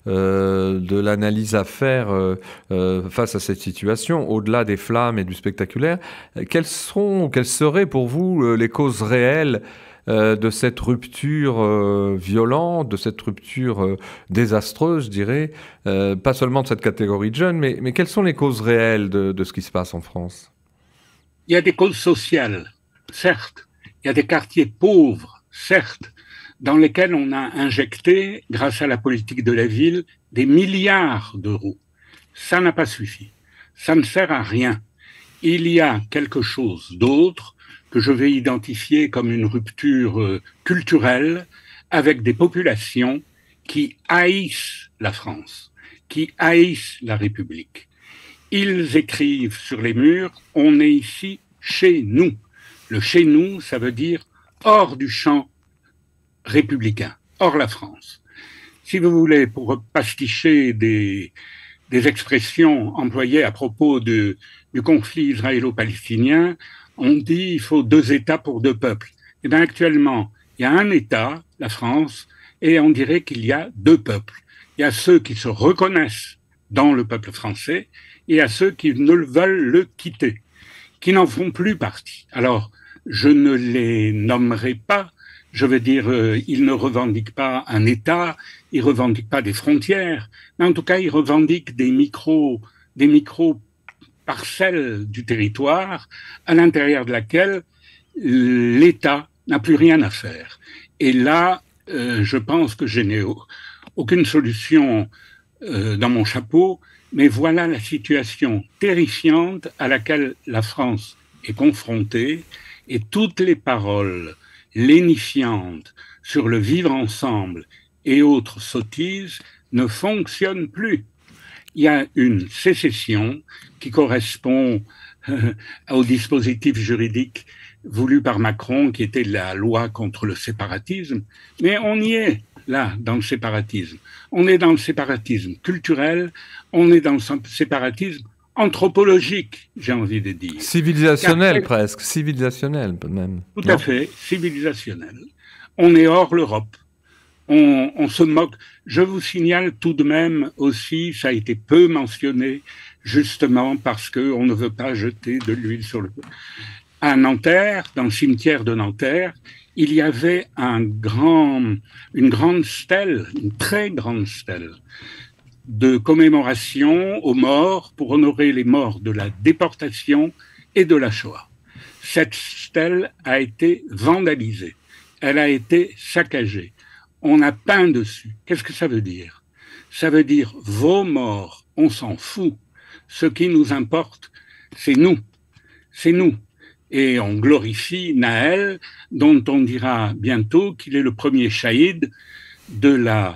D: euh, de l'analyse à faire euh, euh, face à cette situation, au-delà des flammes et du spectaculaire, quelles seront, quelles seraient pour vous les causes réelles euh, de cette rupture euh, violente, de cette rupture euh, désastreuse, je dirais, euh, pas seulement de cette catégorie de jeunes, mais, mais quelles sont les causes réelles de, de ce qui se passe en France ?
E: Il y a des causes sociales, certes. Il y a des quartiers pauvres, certes, dans lesquels on a injecté, grâce à la politique de la ville, des milliards d'euros. Ça n'a pas suffi. Ça ne sert à rien. Il y a quelque chose d'autre que je vais identifier comme une rupture culturelle avec des populations qui haïssent la France, qui haïssent la République. Ils écrivent sur les murs « On est ici chez nous ». Le « chez nous », ça veut dire hors du champ républicain, hors la France. Si vous voulez, pour pasticher des, des expressions employées à propos de, du conflit israélo-palestinien, on dit il faut deux États pour deux peuples. Et bien actuellement, il y a un État, la France, et on dirait qu'il y a deux peuples. Il y a ceux qui se reconnaissent dans le peuple français et il y a ceux qui ne veulent le quitter, qui n'en font plus partie. Alors, je ne les nommerai pas, je veux dire, euh, ils ne revendiquent pas un État, ils ne revendiquent pas des frontières, mais en tout cas, ils revendiquent des micro, des micro-parcelles du territoire à l'intérieur de laquelle l'État n'a plus rien à faire. Et là, euh, je pense que je n'ai aucune solution euh, dans mon chapeau, mais voilà la situation terrifiante à laquelle la France est confrontée. Et toutes les paroles lénifiantes sur le vivre ensemble et autres sottises ne fonctionnent plus. Il y a une sécession qui correspond euh, au dispositif juridique voulu par Macron, qui était la loi contre le séparatisme, mais on y est. là, dans le séparatisme. On est dans le séparatisme culturel, on est dans le séparatisme anthropologique, j'ai envie de dire.
D: Civilisationnel Car, presque, civilisationnel même.
E: Tout non à fait, civilisationnel. On est hors l'Europe. On, on se moque. Je vous signale tout de même aussi, ça a été peu mentionné, justement parce qu'on ne veut pas jeter de l'huile sur le feu. À Nanterre, dans le cimetière de Nanterre, il y avait un grand, une grande stèle, une très grande stèle de commémoration aux morts pour honorer les morts de la déportation et de la Shoah. Cette stèle a été vandalisée, elle a été saccagée. On a peint dessus. Qu'est-ce que ça veut dire? Ça veut dire vos morts, on s'en fout. Ce qui nous importe, c'est nous. C'est nous. Et on glorifie Naël, dont on dira bientôt qu'il est le premier shahid de la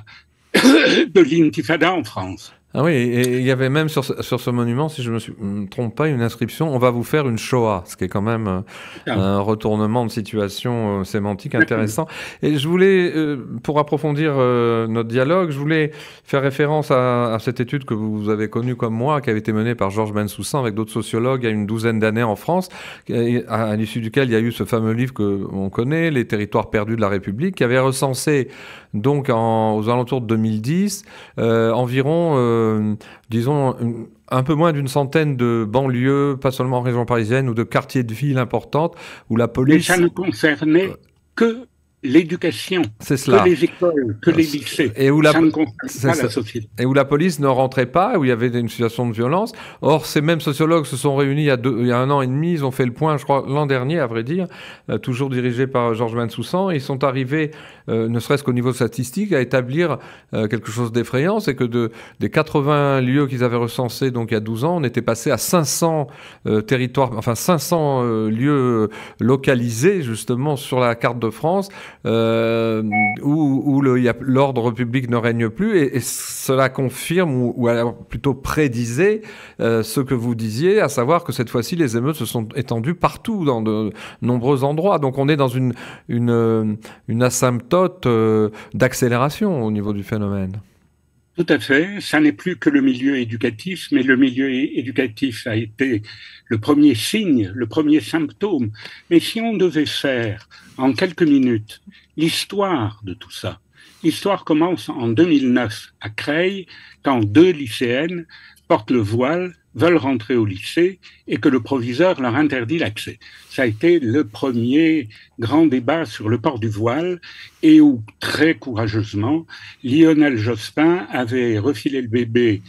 E: de l'intifada en France.
D: Ah oui, et il y avait même sur ce, sur ce monument, si je ne me, me trompe pas, une inscription « On va vous faire une Shoah », ce qui est quand même euh, un retournement de situation euh, sémantique intéressant. Et je voulais, euh, pour approfondir euh, notre dialogue, je voulais faire référence à, à cette étude que vous avez connue comme moi, qui avait été menée par Georges Bensoussan avec d'autres sociologues il y a une douzaine d'années en France, à, à l'issue duquel il y a eu ce fameux livre qu'on connaît, « Les territoires perdus de la République », qui avait recensé donc en, aux alentours de deux mille dix euh, environ... Euh, Euh, disons, un peu moins d'une centaine de banlieues, pas seulement en région parisienne, ou de quartiers de ville importantes, où la police...
E: Mais ça ne concernait que l'éducation, que les écoles, que les lycées.
D: Et où la,
E: ça ne concerne pas
D: ça.
E: la société.
D: Et où la police ne rentrait pas, où il y avait une situation de violence. Or, ces mêmes sociologues se sont réunis il y a, deux, il y a un an et demi, ils ont fait le point, je crois, l'an dernier, à vrai dire, euh, toujours dirigé par Georges Bensoussan, et ils sont arrivés, euh, ne serait-ce qu'au niveau statistique, à établir euh, quelque chose d'effrayant, c'est que de, des quatre-vingts lieux qu'ils avaient recensés donc il y a douze ans, on était passé à cinq cents euh, territoires, enfin cinq cents euh, lieux localisés, justement, sur la carte de France, Euh, où, où l'ordre public ne règne plus, et, et cela confirme, ou, ou alors plutôt prédisait euh, ce que vous disiez, à savoir que cette fois-ci les émeutes se sont étendues partout, dans de nombreux endroits. Donc on est dans une, une, une asymptote euh, d'accélération au niveau du phénomène.
E: Tout à fait. Ça n'est plus que le milieu éducatif, mais le milieu éducatif a été le premier signe, le premier symptôme. Mais si on devait faire en quelques minutes l'histoire de tout ça, l'histoire commence en deux mille neuf à Creil, quand deux lycéennes portent le voile, veulent rentrer au lycée et que le proviseur leur interdit l'accès. Ça a été le premier grand débat sur le port du voile et où, très courageusement, Lionel Jospin avait refilé le bébé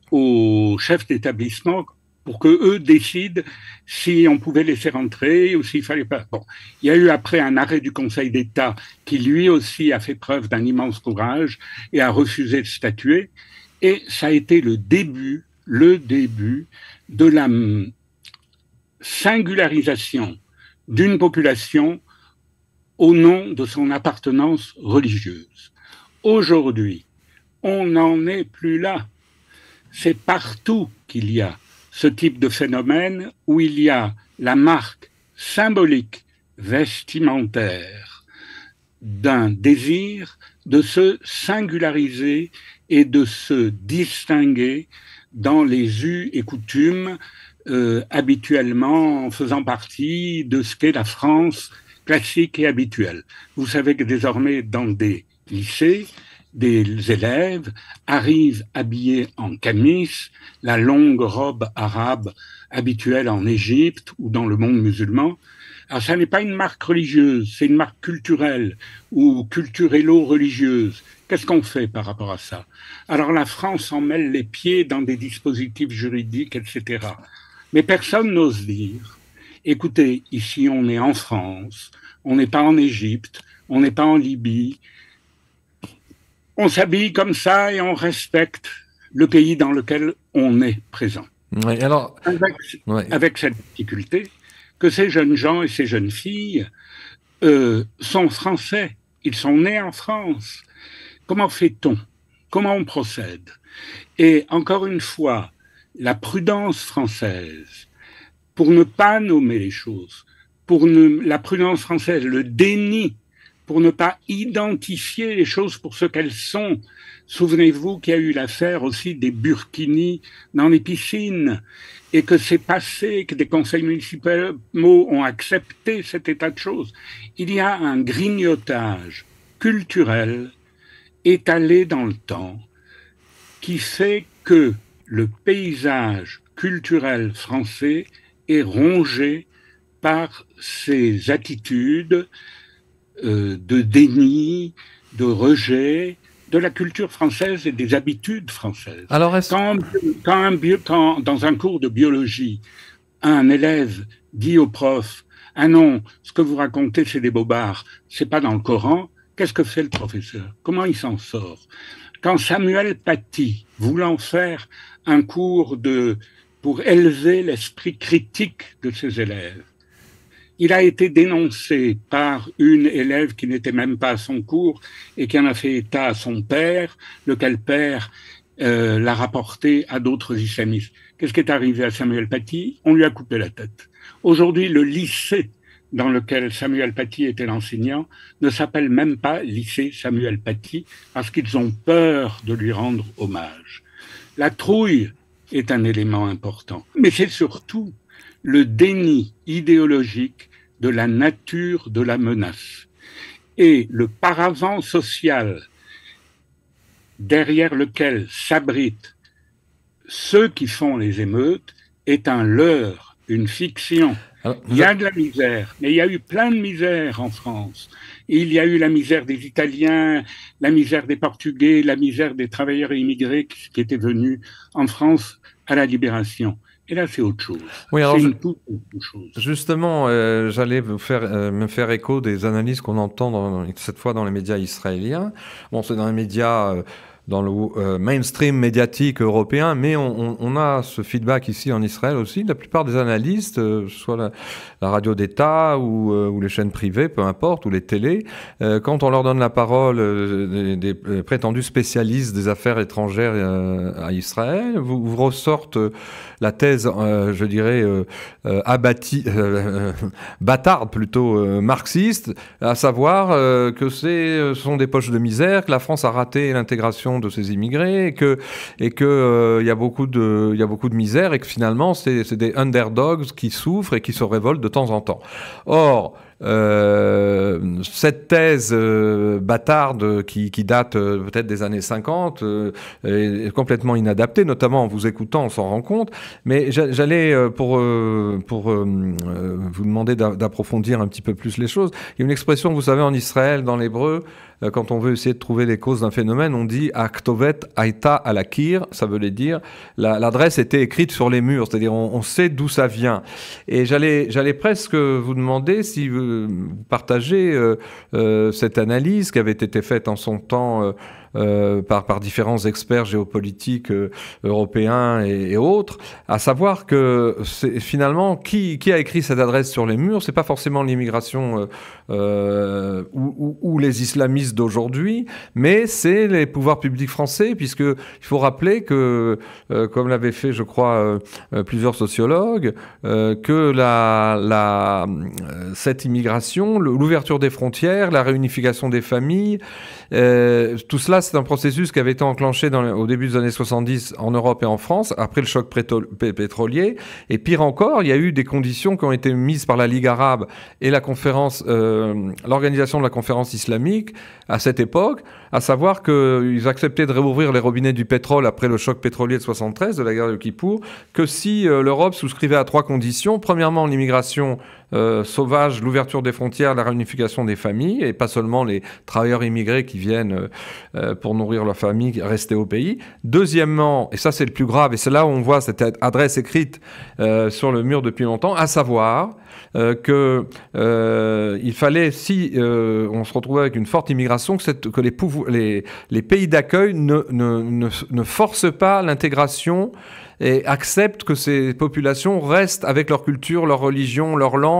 E: au chef d'établissement pour que eux décident si on pouvait laisser rentrer ou s'il fallait pas. Bon, il y a eu après un arrêt du Conseil d'État qui lui aussi a fait preuve d'un immense courage et a refusé de statuer. Et ça a été le début, le début de la singularisation d'une population au nom de son appartenance religieuse. Aujourd'hui, on n'en est plus là. C'est partout qu'il y a ce type de phénomène où il y a la marque symbolique, vestimentaire, d'un désir de se singulariser et de se distinguer dans les us et coutumes, euh, habituellement en faisant partie de ce qu'est la France classique et habituelle. Vous savez que désormais, dans des lycées, des élèves arrivent habillés en camis, la longue robe arabe habituelle en Égypte ou dans le monde musulman. Alors, ça n'est pas une marque religieuse, c'est une marque culturelle ou culturello-religieuse. Qu'est-ce qu'on fait par rapport à ça? Alors, la France en mêle les pieds dans des dispositifs juridiques, et cetera. Mais personne n'ose dire, écoutez, ici on est en France, on n'est pas en Égypte, on n'est pas en Libye, on s'habille comme ça et on respecte le pays dans lequel on est présent.
D: Oui, alors,
E: avec,
D: oui.
E: avec cette difficulté que ces jeunes gens et ces jeunes filles euh, sont français, ils sont nés en France. Comment fait-on? Comment on procède? Et encore une fois, la prudence française, pour ne pas nommer les choses, pour ne, la prudence française, le déni pour ne pas identifier les choses pour ce qu'elles sont. Souvenez-vous qu'il y a eu l'affaire aussi des burkinis dans les piscines et que c'est passé, que des conseils municipaux ont accepté cet état de choses. Il y a un grignotage culturel étalé dans le temps qui fait que le paysage culturel français est rongé par ces attitudes euh, de déni, de rejet de la culture française et des habitudes françaises.
D: Alors, est-ce...
E: Quand, quand, un bio, quand dans un cours de biologie, un élève dit au prof « Ah non, ce que vous racontez, c'est des bobards, c'est pas dans le Coran », qu'est-ce que fait le professeur? Comment il s'en sort? Quand Samuel Paty, voulant faire un cours de, pour élever l'esprit critique de ses élèves, il a été dénoncé par une élève qui n'était même pas à son cours et qui en a fait état à son père, lequel père euh, l'a rapporté à d'autres islamistes. Qu'est-ce qui est arrivé à Samuel Paty? On lui a coupé la tête. Aujourd'hui, le lycée dans lequel Samuel Paty était l'enseignant ne s'appelle même pas lycée Samuel Paty parce qu'ils ont peur de lui rendre hommage. La trouille est un élément important, mais c'est surtout le déni idéologique de la nature de la menace et le paravent social derrière lequel s'abritent ceux qui font les émeutes est un leurre, une fiction. Alors, il y a de la misère, mais il y a eu plein de misère en France. Il y a eu la misère des Italiens, la misère des Portugais, la misère des travailleurs immigrés qui, qui étaient venus en France à la Libération. Et là, c'est autre chose.
D: Oui, alors
E: c'est
D: je,
E: une toute autre chose.
D: Justement, euh, j'allais vous faire, euh, me faire écho des analyses qu'on entend dans, cette fois dans les médias israéliens. Bon, c'est dans les médias, euh, dans le euh, mainstream médiatique européen, mais on, on, on a ce feedback ici en Israël aussi. La plupart des analystes, euh, soit la, la radio d'État ou, euh, ou les chaînes privées, peu importe, ou les télés, euh, quand on leur donne la parole euh, des, des prétendus spécialistes des affaires étrangères euh, à Israël, vous, vous ressortent euh, la thèse, euh, je dirais, euh, euh, abattie, euh, bâtarde plutôt, euh, marxiste, à savoir euh, que c'est, ce sont des poches de misère, que la France a raté l'intégration de ces immigrés, et que et que euh, il y a beaucoup de il y a beaucoup de misère et que finalement c'est c'est des underdogs qui souffrent et qui se révoltent de temps en temps. Or Euh, cette thèse euh, bâtarde qui, qui date euh, peut-être des années cinquante euh, est complètement inadaptée, notamment en vous écoutant, on s'en rend compte. Mais j'allais, euh, pour, euh, pour euh, vous demander d'approfondir un petit peu plus les choses, il y a une expression, vous savez, en Israël, dans l'hébreu, euh, quand on veut essayer de trouver les causes d'un phénomène, on dit « Aktovet haïta alakir », ça veut dire l'adresse était écrite sur les murs, c'est-à-dire on, on sait d'où ça vient. Et j'allais, j'allais presque vous demander si vous Vous partagez euh, euh, cette analyse qui avait été faite en son temps euh, euh, par, par différents experts géopolitiques euh, européens et, et autres, à savoir que c'est, finalement, qui, qui a écrit cette adresse sur les murs, c'est pas forcément l'immigration euh, euh, ou, ou, ou les islamistes d'aujourd'hui, mais c'est les pouvoirs publics français, puisque il faut rappeler que, euh, comme l'avaient fait, je crois, euh, plusieurs sociologues, euh, que la, la, cette immigration, l'ouverture des frontières, la réunification des familles, euh, tout cela, c'est un processus qui avait été enclenché dans, au début des années soixante-dix en Europe et en France, après le choc pétrolier. Et pire encore, il y a eu des conditions qui ont été mises par la Ligue arabe et la conférence, euh, l'organisation de la conférence islamique à cette époque, à savoir qu'ils acceptaient de réouvrir les robinets du pétrole après le choc pétrolier de soixante-treize, de la guerre de Kippour, que si euh, l'Europe souscrivait à trois conditions. Premièrement, l'immigration euh, sauvage, l'ouverture des frontières, la réunification des familles, et pas seulement les travailleurs immigrés qui viennent euh, pour nourrir leur famille, rester au pays. Deuxièmement, et ça c'est le plus grave, et c'est là où on voit cette adresse écrite euh, sur le mur depuis longtemps, à savoir euh, que euh, il fallait, si euh, on se retrouvait avec une forte immigration, que, cette, que les, pouvo- les, les pays d'accueil ne, ne, ne, ne forcent pas l'intégration et acceptent que ces populations restent avec leur culture, leur religion, leur langue,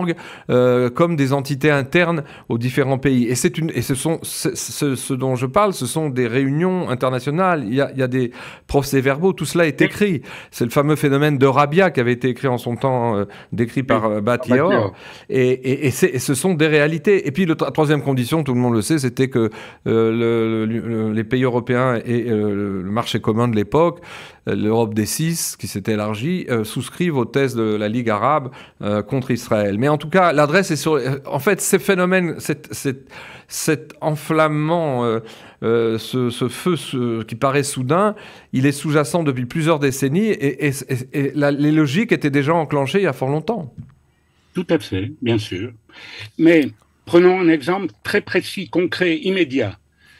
D: langues euh, comme des entités internes aux différents pays. Et, c'est une, et ce, sont, ce, ce, ce dont je parle, ce sont des réunions internationales. Il y a, il y a des procès-verbaux, tout cela est écrit. C'est le fameux phénomène de Rabia qui avait été écrit en son temps, euh, décrit par euh, Bat Ye'or. Et, et, et, et ce sont des réalités. Et puis la troisième condition, tout le monde le sait, c'était que euh, le, le, les pays européens et euh, le marché commun de l'époque, l'Europe des six, qui s'était élargie, euh, souscrivent aux thèses de la Ligue arabe euh, contre Israël. Mais en tout cas, l'adresse est sur... En fait, ces phénomènes, cet, cet, cet enflammement, euh, euh, ce, ce feu ce, qui paraît soudain, il est sous-jacent depuis plusieurs décennies et, et, et, et la, les logiques étaient déjà enclenchées il y a fort longtemps.
E: Tout à fait, bien sûr. Mais prenons un exemple très précis, concret, immédiat.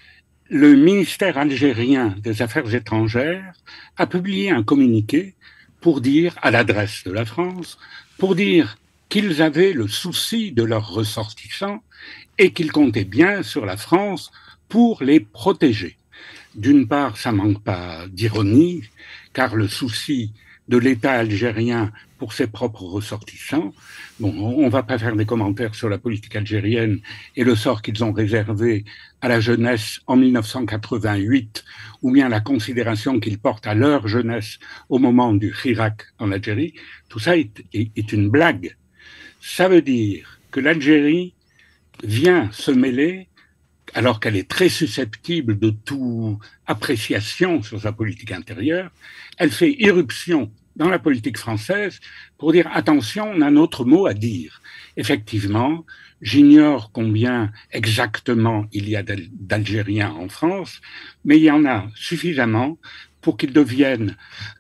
E: Le ministère algérien des Affaires étrangères a publié un communiqué pour dire, à l'adresse de la France, pour dire qu'ils avaient le souci de leurs ressortissants et qu'ils comptaient bien sur la France pour les protéger. D'une part, ça manque pas d'ironie, car le souci de l'État algérien pour ses propres ressortissants. Bon, on ne va pas faire des commentaires sur la politique algérienne et le sort qu'ils ont réservé à la jeunesse en mille neuf cent quatre-vingt-huit, ou bien la considération qu'ils portent à leur jeunesse au moment du Hirak en Algérie. Tout ça est, est, est une blague. Ça veut dire que l'Algérie vient se mêler, alors qu'elle est très susceptible de toute appréciation sur sa politique intérieure, elle fait irruption dans la politique française pour dire « attention, on a notre mot à dire ». Effectivement, j'ignore combien exactement il y a d'Algériens en France, mais il y en a suffisamment pour qu'ils deviennent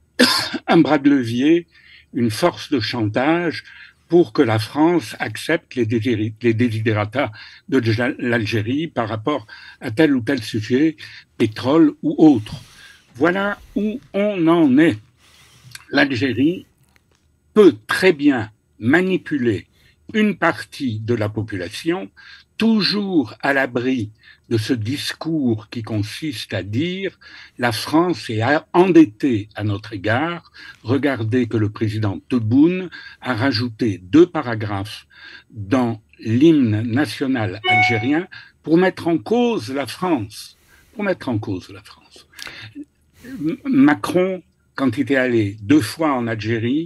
E: un bras de levier, une force de chantage pour que la France accepte les, désider, les désidérata de l'Algérie par rapport à tel ou tel sujet, pétrole ou autre. Voilà où on en est. L'Algérie peut très bien manipuler une partie de la population, toujours à l'abri de ce discours qui consiste à dire « la France est endettée à notre égard ». Regardez que le président Tebboune a rajouté deux paragraphes dans l'hymne national algérien pour mettre en cause la France. Pour mettre en cause la France. Macron, quand il était allé deux fois en Algérie,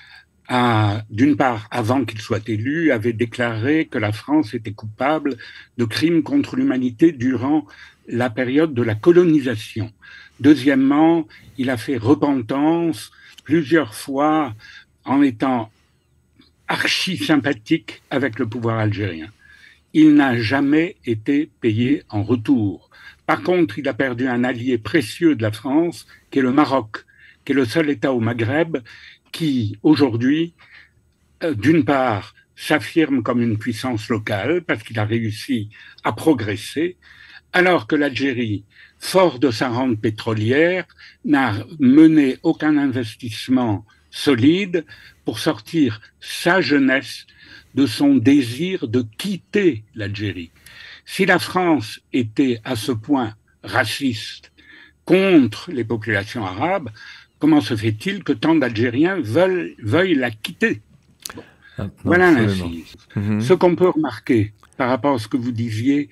E: a, d'une part, avant qu'il soit élu, avait déclaré que la France était coupable de crimes contre l'humanité durant la période de la colonisation. Deuxièmement, il a fait repentance plusieurs fois en étant archi sympathique avec le pouvoir algérien. Il n'a jamais été payé en retour. Par contre, il a perdu un allié précieux de la France, qui est le Maroc, qui est le seul État au Maghreb qui, aujourd'hui, euh, d'une part, s'affirme comme une puissance locale parce qu'il a réussi à progresser, alors que l'Algérie, fort de sa rente pétrolière, n'a mené aucun investissement solide pour sortir sa jeunesse de son désir de quitter l'Algérie. Si la France était à ce point raciste contre les populations arabes, comment se fait-il que tant d'Algériens veulent, veuillent la quitter? Bon. Ah, non, voilà l'incise. Mm-hmm. Ce qu'on peut remarquer par rapport à ce que vous disiez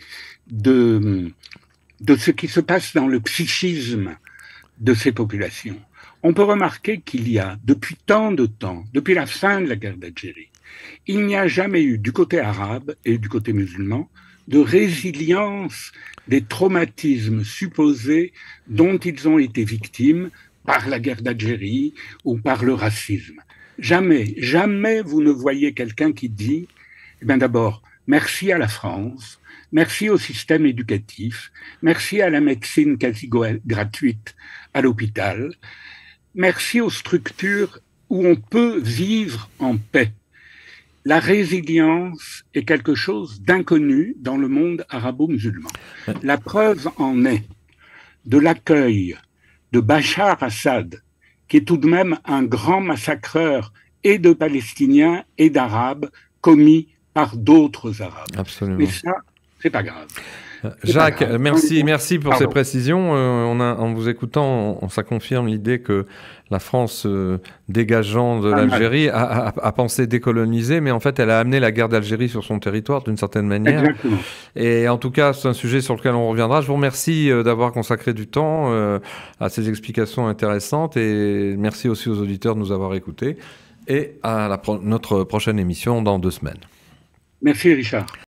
E: de, de ce qui se passe dans le psychisme de ces populations, on peut remarquer qu'il y a, depuis tant de temps, depuis la fin de la guerre d'Algérie, il n'y a jamais eu, du côté arabe et du côté musulman, de résilience des traumatismes supposés dont ils ont été victimes par la guerre d'Algérie ou par le racisme. Jamais, jamais vous ne voyez quelqu'un qui dit, eh bien d'abord, merci à la France, merci au système éducatif, merci à la médecine quasi gratuite à l'hôpital, merci aux structures où on peut vivre en paix. La résilience est quelque chose d'inconnu dans le monde arabo-musulman. La preuve en est de l'accueil de Bachar Assad, qui est tout de même un grand massacreur et de Palestiniens et d'Arabes commis par d'autres Arabes.
D: Absolument.
E: Mais ça, c'est pas grave.
D: Jacques, merci, merci pour Pardon. ces précisions. Euh, on a, en vous écoutant, on, ça confirme l'idée que la France, euh, dégageant de l'Algérie, a, a, a pensé décoloniser, mais en fait, elle a amené la guerre d'Algérie sur son territoire d'une certaine manière.
E: Exactement.
D: Et en tout cas, c'est un sujet sur lequel on reviendra. Je vous remercie euh, d'avoir consacré du temps euh, à ces explications intéressantes et merci aussi aux auditeurs de nous avoir écoutés. Et à la pro- notre prochaine émission dans deux semaines.
E: Merci Richard.